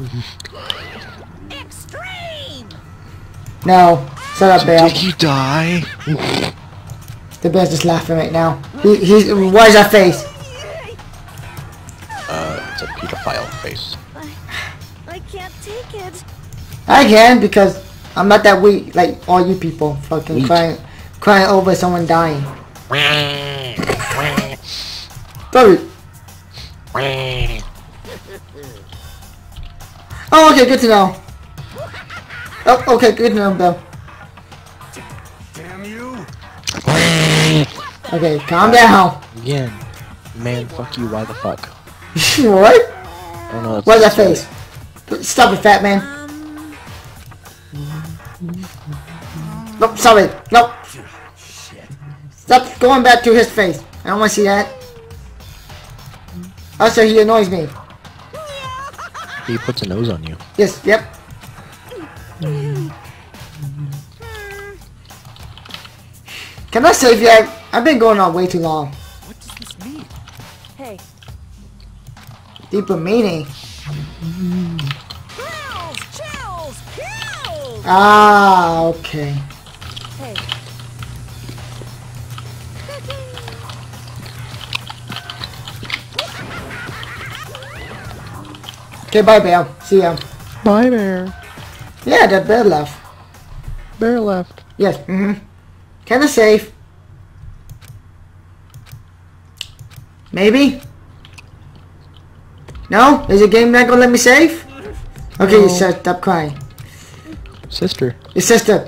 No. Shut up, So Bale. did he die? The bear's just laughing right now. He, he's. Why is that face? Uh, it's a pedophile face. I can't take it. I can because I'm not that weak like all you people fucking Weak. crying, crying over someone dying. Sorry. Oh, okay, good to know. Oh, okay, good enough though. Damn you! Okay, calm down. Again. Man, fuck you, why the fuck? What? I don't know. Where's that face? Stop it, fat man. Nope, sorry. Nope. Stop going back to his face. I don't want to see that. Also, he annoys me. He puts a nose on you. Yes, yep. Can I save you? I've been going on way too long. What does this mean? Hey. Deeper meaning. Chills, chills, kills! Ah, okay. Hey. Okay, bye, Bear. See ya. Bye, Bear. Yeah, that bear left. Bear left. Yes, mm-hmm. Can I save? Maybe? No? Is the game not gonna let me save? Okay, No. you said stop crying. Sister. Your sister.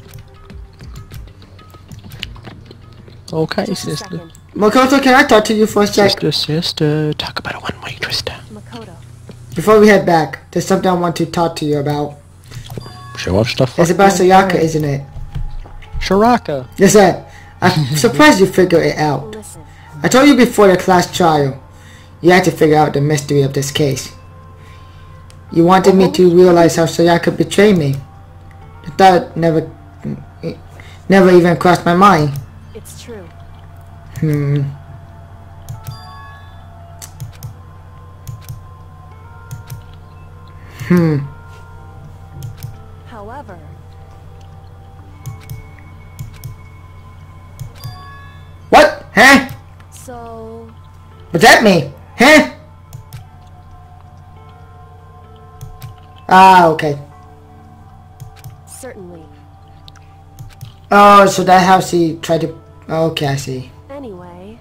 Okay, Just a sister. second. Makoto, can I talk to you for a sec? Sister, sister. Talk about a one-way twister. Makoto. Before we head back, there's something I want to talk to you about. Show off stuff. It's about Sayaka, isn't it? Shiraka. Yes, sir. I'm surprised you figured it out. Listen. I told you before the class trial, you had to figure out the mystery of this case. You wanted me to realize how Sayaka betrayed me. The thought never, it never even crossed my mind. It's true. Hmm. Hmm. However, What? Huh? so What's that mean? Huh? Ah, okay. certainly. Oh, so that how she tried to... Okay, I see. Anyway.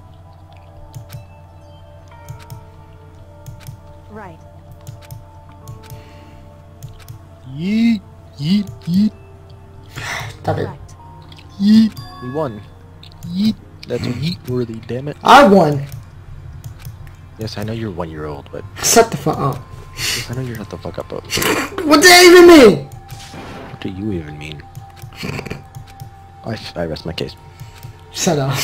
Right. Yeet, yeet, yeet. Stop it. Correct. Yeet. We won. Yeet. That's yeet worthy, damn it. I won. Yes, I know you're one year old, but Shut the fuck up. yes, I know you're shut the fuck up. But What does that even mean? what do you even mean? I, I rest my case. Shut up.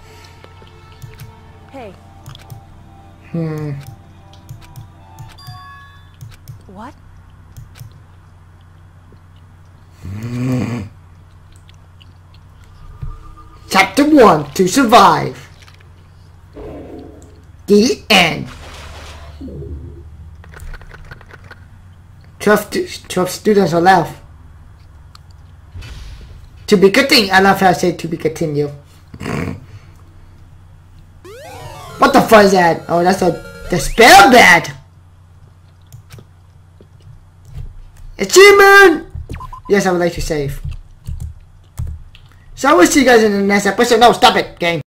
Hey. Hmm. What? Chapter one, to survive. The end. Twelve, stu twelve students are left. To be continued. I love how I say to be continued. What the fuck is that? Oh, that's a the spell bad. Achievement! Yes, I would like to save. So I will see you guys in the next episode. No, stop it, game.